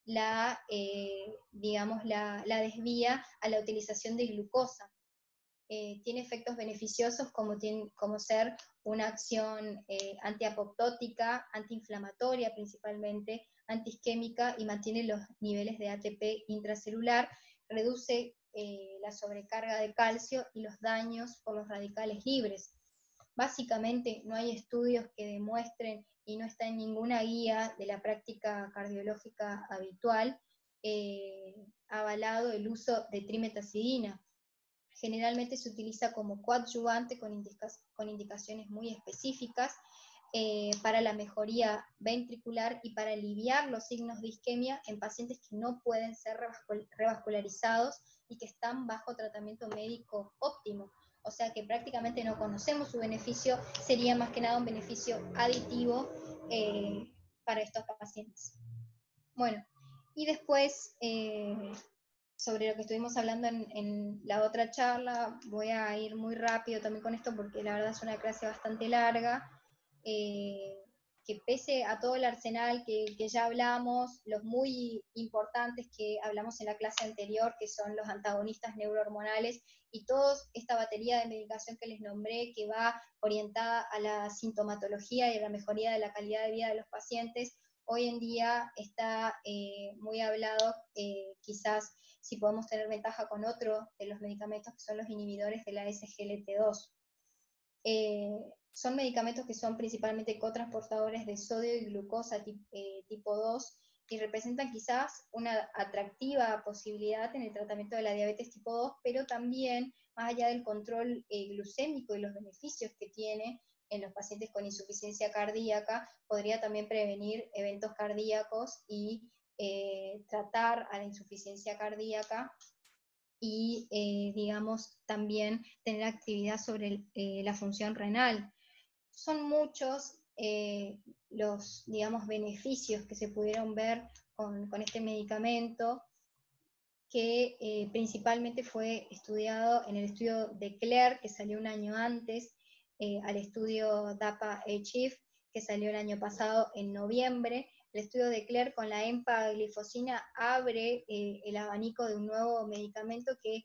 S2: digamos, la desvía a la utilización de glucosa. Tiene efectos beneficiosos como ser una acción antiapoptótica, antiinflamatoria principalmente, antiisquémica, y mantiene los niveles de ATP intracelular, reduce la sobrecarga de calcio y los daños por los radicales libres. Básicamente no hay estudios que demuestren, y no está en ninguna guía de la práctica cardiológica habitual, avalado el uso de trimetazidina. Generalmente se utiliza como coadyuvante con indicaciones muy específicas para la mejoría ventricular y para aliviar los signos de isquemia en pacientes que no pueden ser revascularizados y que están bajo tratamiento médico óptimo. O sea que prácticamente no conocemos su beneficio, sería más que nada un beneficio aditivo para estos pacientes. Bueno, y después, sobre lo que estuvimos hablando en la otra charla, voy a ir muy rápido también con esto porque la verdad es una clase bastante larga, que pese a todo el arsenal que ya hablamos, los muy importantes que hablamos en la clase anterior, que son los antagonistas neurohormonales, y toda esta batería de medicación que les nombré, que va orientada a la sintomatología y a la mejoría de la calidad de vida de los pacientes, hoy en día está muy hablado, quizás si podemos tener ventaja con otro de los medicamentos, que son los inhibidores de la SGLT2. Son medicamentos que son principalmente cotransportadores de sodio y glucosa tipo 2, y representan quizás una atractiva posibilidad en el tratamiento de la diabetes tipo 2, pero también, más allá del control glucémico y los beneficios que tiene en los pacientes con insuficiencia cardíaca, podría también prevenir eventos cardíacos y tratar a la insuficiencia cardíaca y, digamos, también tener actividad sobre la función renal. Son muchos los, digamos, beneficios que se pudieron ver con este medicamento, que principalmente fue estudiado en el estudio de Claire, que salió un año antes, al estudio DAPA-HIF, que salió el año pasado en noviembre. El estudio de Claire con la empaglifosina abre el abanico de un nuevo medicamento que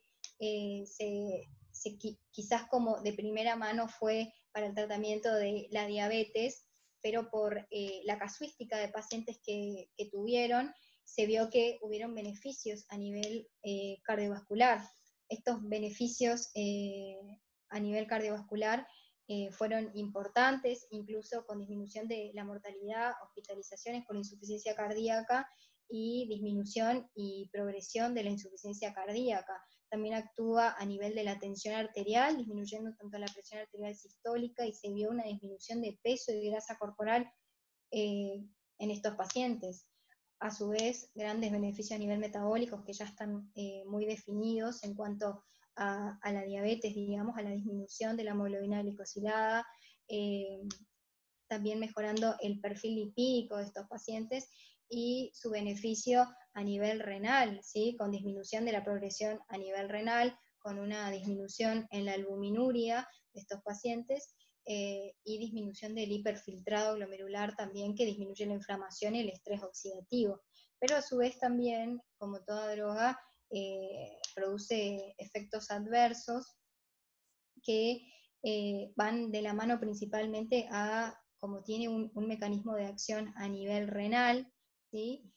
S2: quizás como de primera mano fue para el tratamiento de la diabetes, pero por la casuística de pacientes que tuvieron, se vio que hubieron beneficios a nivel cardiovascular. Estos beneficios a nivel cardiovascular fueron importantes, incluso con disminución de la mortalidad, hospitalizaciones por insuficiencia cardíaca y disminución y progresión de la insuficiencia cardíaca. También actúa a nivel de la tensión arterial, disminuyendo tanto la presión arterial sistólica, y se vio una disminución de peso y grasa corporal en estos pacientes. A su vez, grandes beneficios a nivel metabólico que ya están muy definidos en cuanto a la diabetes, digamos, a la disminución de la hemoglobina glicosilada, también mejorando el perfil lipídico de estos pacientes y su beneficio a nivel renal, ¿sí? Con disminución de la progresión a nivel renal, con una disminución en la albuminuria de estos pacientes, y disminución del hiperfiltrado glomerular también, que disminuye la inflamación y el estrés oxidativo. Pero a su vez también, como toda droga, produce efectos adversos que van de la mano principalmente a, como tiene un mecanismo de acción a nivel renal, ¿sí?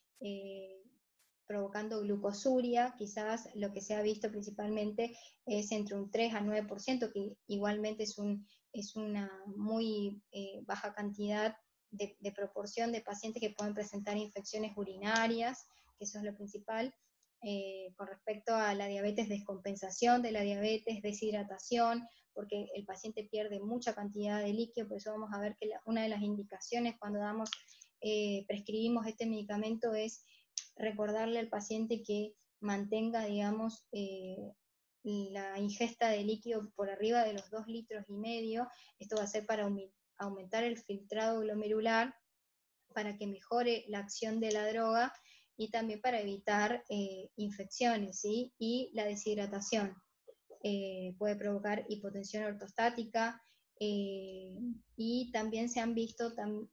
S2: Provocando glucosuria. Quizás lo que se ha visto principalmente es entre un 3 a 9%, que igualmente es una muy baja cantidad de proporción de pacientes que pueden presentar infecciones urinarias, que eso es lo principal. Con respecto a la diabetes, descompensación de la diabetes, deshidratación, porque el paciente pierde mucha cantidad de líquido. Por eso vamos a ver que una de las indicaciones cuando prescribimos este medicamento es recordarle al paciente que mantenga, digamos, la ingesta de líquido por arriba de los 2,5 litros. Esto va a ser para aumentar el filtrado glomerular, para que mejore la acción de la droga y también para evitar infecciones, ¿sí? Y la deshidratación puede provocar hipotensión ortostática, y también se han visto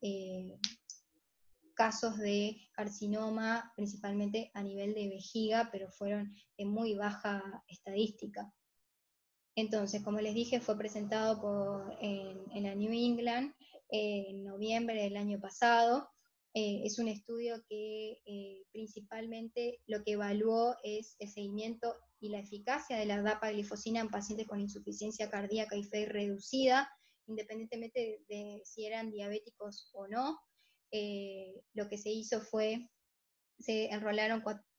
S2: casos de carcinoma, principalmente a nivel de vejiga, pero fueron de muy baja estadística. Entonces, como les dije, fue presentado en la New England en noviembre del año pasado. Es un estudio que principalmente lo que evaluó es el seguimiento y la eficacia de la dapaglifosina en pacientes con insuficiencia cardíaca y fe reducida, independientemente de si eran diabéticos o no. Lo que se hizo fue, se enrolaron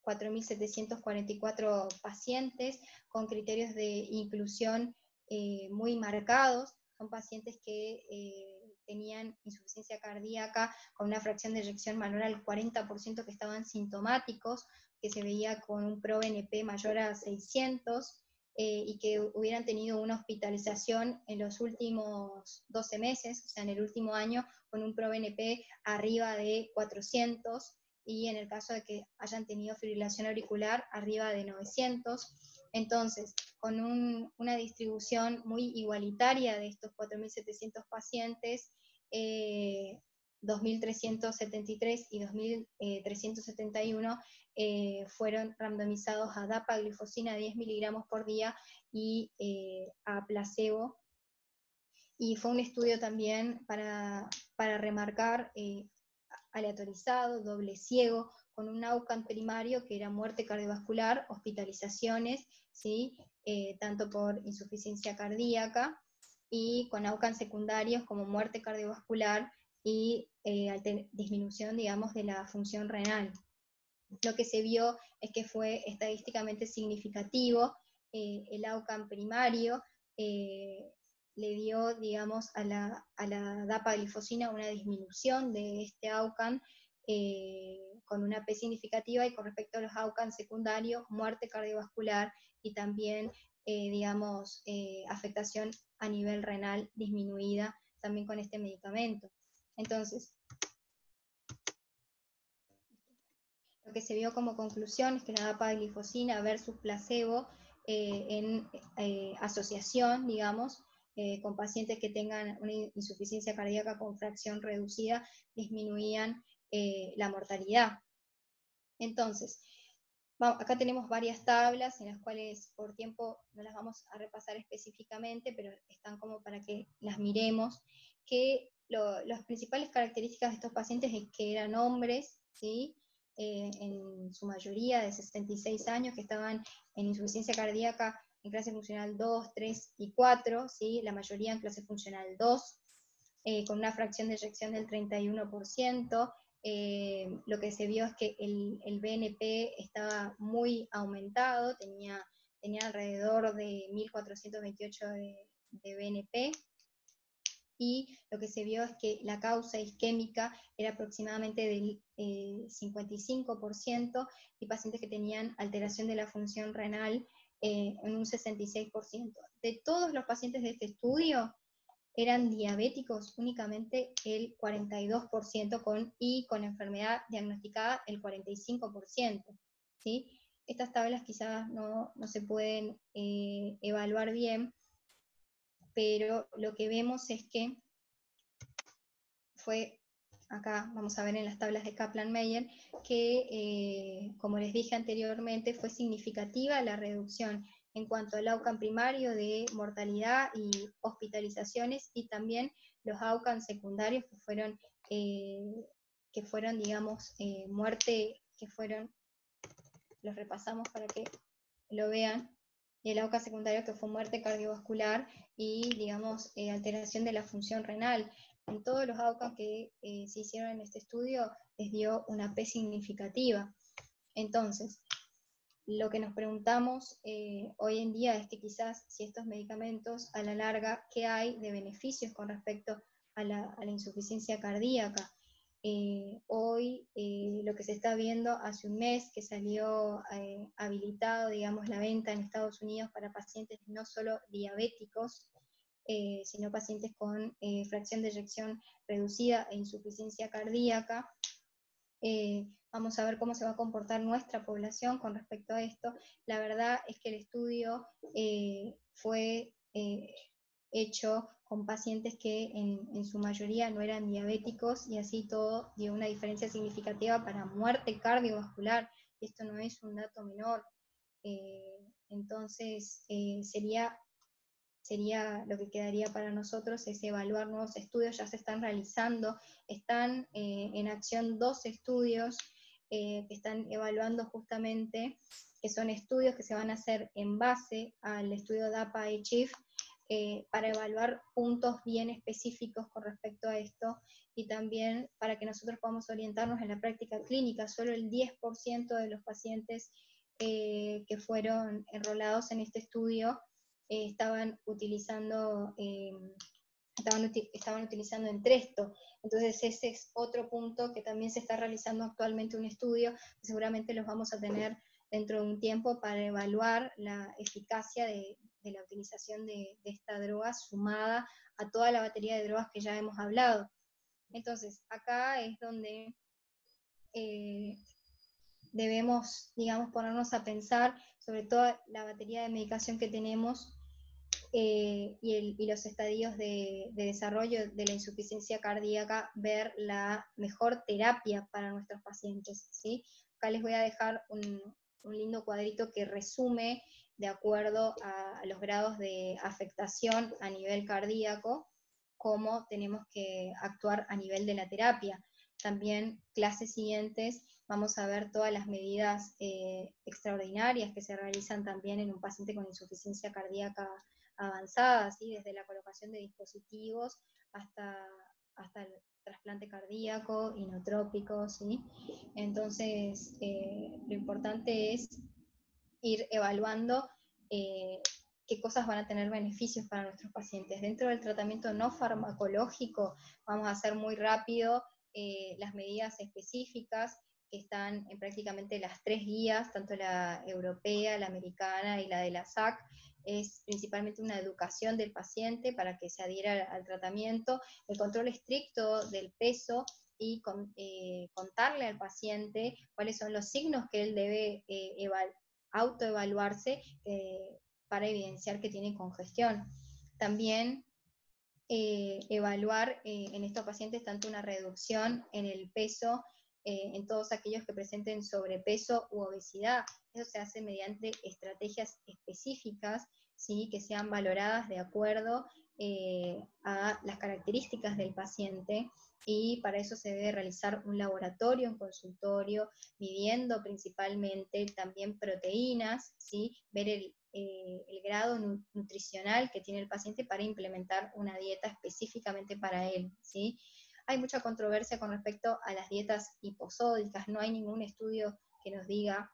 S2: 4.744 pacientes con criterios de inclusión muy marcados. Son pacientes que tenían insuficiencia cardíaca con una fracción de eyección mayor al 40%, que estaban sintomáticos, que se veía con un ProBNP mayor a 600, y que hubieran tenido una hospitalización en los últimos 12 meses, o sea, en el último año, con un ProBNP arriba de 400, y en el caso de que hayan tenido fibrilación auricular, arriba de 900. Entonces, con una distribución muy igualitaria de estos 4.700 pacientes, 2.373 y 2.371 fueron randomizados a dapaglifosina 10 miligramos por día y a placebo. Y fue un estudio también para remarcar, aleatorizado, doble ciego, con un outcome primario que era muerte cardiovascular, hospitalizaciones, ¿sí? Tanto por insuficiencia cardíaca, y con outcomes secundarios como muerte cardiovascular y disminución, digamos, de la función renal. lo que se vio es que fue estadísticamente significativo. El AUCAN primario le dio, digamos, a la dapaglifosina una disminución de este AUCAN con una P significativa, y con respecto a los AUCAN secundarios, muerte cardiovascular y también, digamos, afectación a nivel renal disminuida también con este medicamento. Entonces, lo que se vio como conclusión es que la dapaglifosina versus placebo en asociación, digamos, con pacientes que tengan una insuficiencia cardíaca con fracción reducida, disminuían la mortalidad. Entonces, acá tenemos varias tablas en las cuales por tiempo no las vamos a repasar específicamente, pero están como para que las miremos, que las principales características de estos pacientes es que eran hombres, ¿sí? En su mayoría de 66 años, que estaban en insuficiencia cardíaca en clase funcional 2, 3 y 4, ¿sí? La mayoría en clase funcional 2, con una fracción de eyección del 31%. Lo que se vio es que el BNP estaba muy aumentado, tenía alrededor de 1428 de BNP, y lo que se vio es que la causa isquémica era aproximadamente del 55%, y pacientes que tenían alteración de la función renal en un 66%. De todos los pacientes de este estudio, eran diabéticos únicamente el 42%, y con enfermedad diagnosticada el 45%, ¿sí? Estas tablas quizás no se pueden evaluar bien, pero lo que vemos es que fue, acá vamos a ver en las tablas de Kaplan-Meier, que como les dije anteriormente, fue significativa la reducción en cuanto al AUCAN primario de mortalidad y hospitalizaciones, y también los AUCAN secundarios que fueron digamos, muerte, que fueron, los repasamos para que lo vean, y el AUCAN secundario que fue muerte cardiovascular y, digamos, alteración de la función renal. En todos los AUCAN que se hicieron en este estudio les dio una P significativa. Entonces, lo que nos preguntamos hoy en día es que quizás si estos medicamentos a la larga, ¿qué hay de beneficios con respecto a la insuficiencia cardíaca? Hoy lo que se está viendo, hace un mes que salió habilitado, digamos, la venta en Estados Unidos para pacientes no solo diabéticos, sino pacientes con fracción de eyección reducida e insuficiencia cardíaca. Vamos a ver cómo se va a comportar nuestra población con respecto a esto. La verdad es que el estudio fue hecho con pacientes que en su mayoría no eran diabéticos, y así todo dio una diferencia significativa para muerte cardiovascular, y esto no es un dato menor. Entonces sería lo que quedaría para nosotros es evaluar nuevos estudios. Ya se están realizando, están en acción 2 estudios que están evaluando justamente, que son estudios que se van a hacer en base al estudio DAPA-HIF, para evaluar puntos bien específicos con respecto a esto, y también para que nosotros podamos orientarnos en la práctica clínica. Solo el 10% de los pacientes que fueron enrolados en este estudio estaban utilizando Entresto. Entonces ese es otro punto que también se está realizando actualmente un estudio, que seguramente los vamos a tener dentro de un tiempo para evaluar la eficacia de la utilización de esta droga sumada a toda la batería de drogas que ya hemos hablado. Entonces acá es donde debemos, digamos, ponernos a pensar sobre toda la batería de medicación que tenemos y los estadios de desarrollo de la insuficiencia cardíaca, ver la mejor terapia para nuestros pacientes, ¿sí? Acá les voy a dejar un lindo cuadrito que resume, de acuerdo a los grados de afectación a nivel cardíaco, cómo tenemos que actuar a nivel de la terapia. También clases siguientes vamos a ver todas las medidas extraordinarias que se realizan también en un paciente con insuficiencia cardíaca avanzada, ¿sí? Desde la colocación de dispositivos hasta hasta el trasplante cardíaco, inotrópico, ¿sí? Entonces, lo importante es ir evaluando qué cosas van a tener beneficios para nuestros pacientes. Dentro del tratamiento no farmacológico, vamos a hacer muy rápido las medidas específicas que están en prácticamente las 3 guías, tanto la europea, la americana y la de la SAC. Es principalmente una educación del paciente para que se adhiera al tratamiento, el control estricto del peso y contarle al paciente cuáles son los signos que él debe autoevaluarse para evidenciar que tiene congestión. También evaluar en estos pacientes tanto una reducción en el peso en todos aquellos que presenten sobrepeso u obesidad. Eso se hace mediante estrategias específicas, ¿sí? Que sean valoradas de acuerdo a las características del paciente, y para eso se debe realizar un laboratorio, un consultorio, midiendo principalmente también proteínas, ¿sí? Ver el grado nutricional que tiene el paciente para implementar una dieta específicamente para él, ¿sí? Hay mucha controversia con respecto a las dietas hiposódicas, no hay ningún estudio que nos diga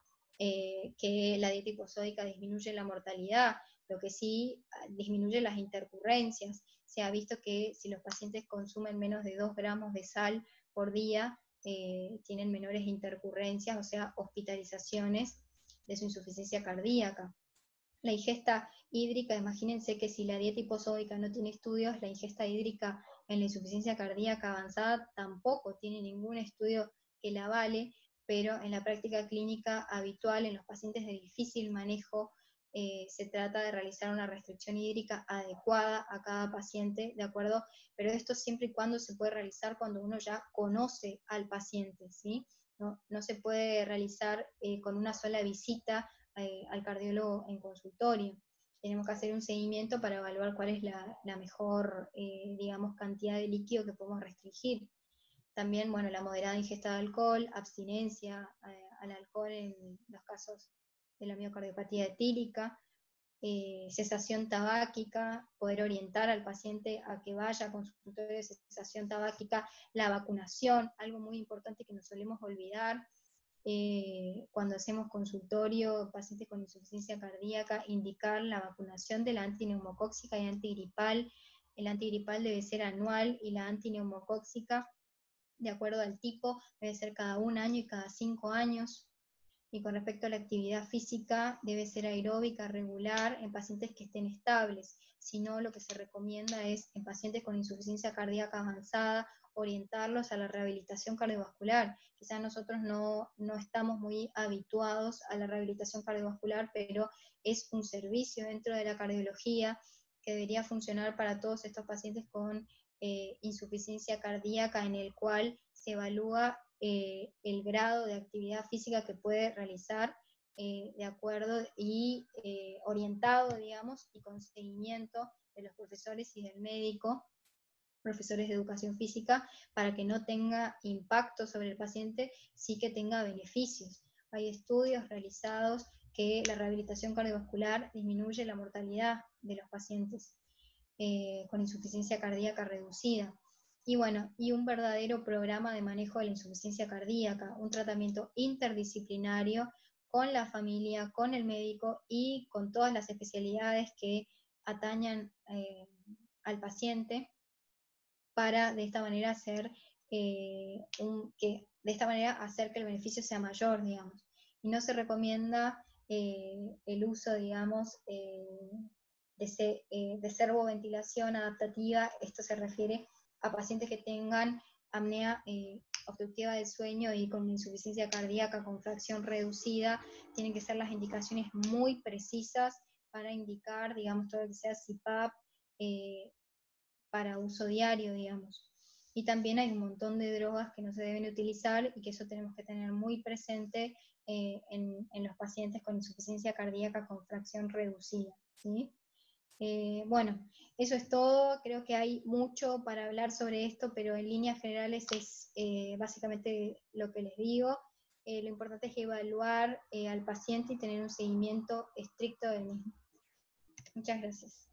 S2: que la dieta hiposódica disminuye la mortalidad, lo que sí disminuye las intercurrencias. Se ha visto que si los pacientes consumen menos de 2 gramos de sal por día, tienen menores intercurrencias, o sea, hospitalizaciones de su insuficiencia cardíaca. La ingesta hídrica, imagínense que si la dieta hiposódica no tiene estudios, la ingesta hídrica en la insuficiencia cardíaca avanzada tampoco tiene ningún estudio que la avale, pero en la práctica clínica habitual, en los pacientes de difícil manejo, se trata de realizar una restricción hídrica adecuada a cada paciente, ¿de acuerdo? Pero esto siempre y cuando se puede realizar cuando uno ya conoce al paciente, ¿sí? No se puede realizar con una sola visita al cardiólogo en consultorio. Tenemos que hacer un seguimiento para evaluar cuál es la mejor, digamos, cantidad de líquido que podemos restringir. También, bueno, la moderada ingesta de alcohol, abstinencia al alcohol en los casos de la miocardiopatía etílica, cesación tabáquica, poder orientar al paciente a que vaya a consultorio de cesación tabáquica, la vacunación, algo muy importante que nos solemos olvidar. Cuando hacemos consultorio, pacientes con insuficiencia cardíaca, indicar la vacunación de la antineumocóxica y antigripal. El antigripal debe ser anual y la antineumocóxica, de acuerdo al tipo, debe ser cada 1 año y cada 5 años. Y con respecto a la actividad física, debe ser aeróbica, regular, en pacientes que estén estables. Si no, lo que se recomienda es, en pacientes con insuficiencia cardíaca avanzada, orientarlos a la rehabilitación cardiovascular. Quizás nosotros no estamos muy habituados a la rehabilitación cardiovascular, pero es un servicio dentro de la cardiología que debería funcionar para todos estos pacientes con insuficiencia cardíaca, en el cual se evalúa el grado de actividad física que puede realizar de acuerdo y orientado, digamos, y con seguimiento de los profesores y del médico, profesores de educación física, para que no tenga impacto sobre el paciente, sí que tenga beneficios. Hay estudios realizados que la rehabilitación cardiovascular disminuye la mortalidad de los pacientes con insuficiencia cardíaca reducida. Y bueno, y un verdadero programa de manejo de la insuficiencia cardíaca, un tratamiento interdisciplinario con la familia, con el médico y con todas las especialidades que atañan al paciente, para de esta manera hacer hacer que el beneficio sea mayor, digamos. Y no se recomienda el uso, digamos, de servoventilación adaptativa. Esto se refiere a pacientes que tengan apnea obstructiva del sueño y con insuficiencia cardíaca con fracción reducida. Tienen que ser las indicaciones muy precisas para indicar, digamos, todo lo que sea CPAP para uso diario, digamos. Y también hay un montón de drogas que no se deben utilizar y que eso tenemos que tener muy presente en los pacientes con insuficiencia cardíaca con fracción reducida, ¿sí? Bueno, eso es todo. Creo que hay mucho para hablar sobre esto, pero en líneas generales es básicamente lo que les digo. Lo importante es evaluar al paciente y tener un seguimiento estricto del mismo. Muchas gracias.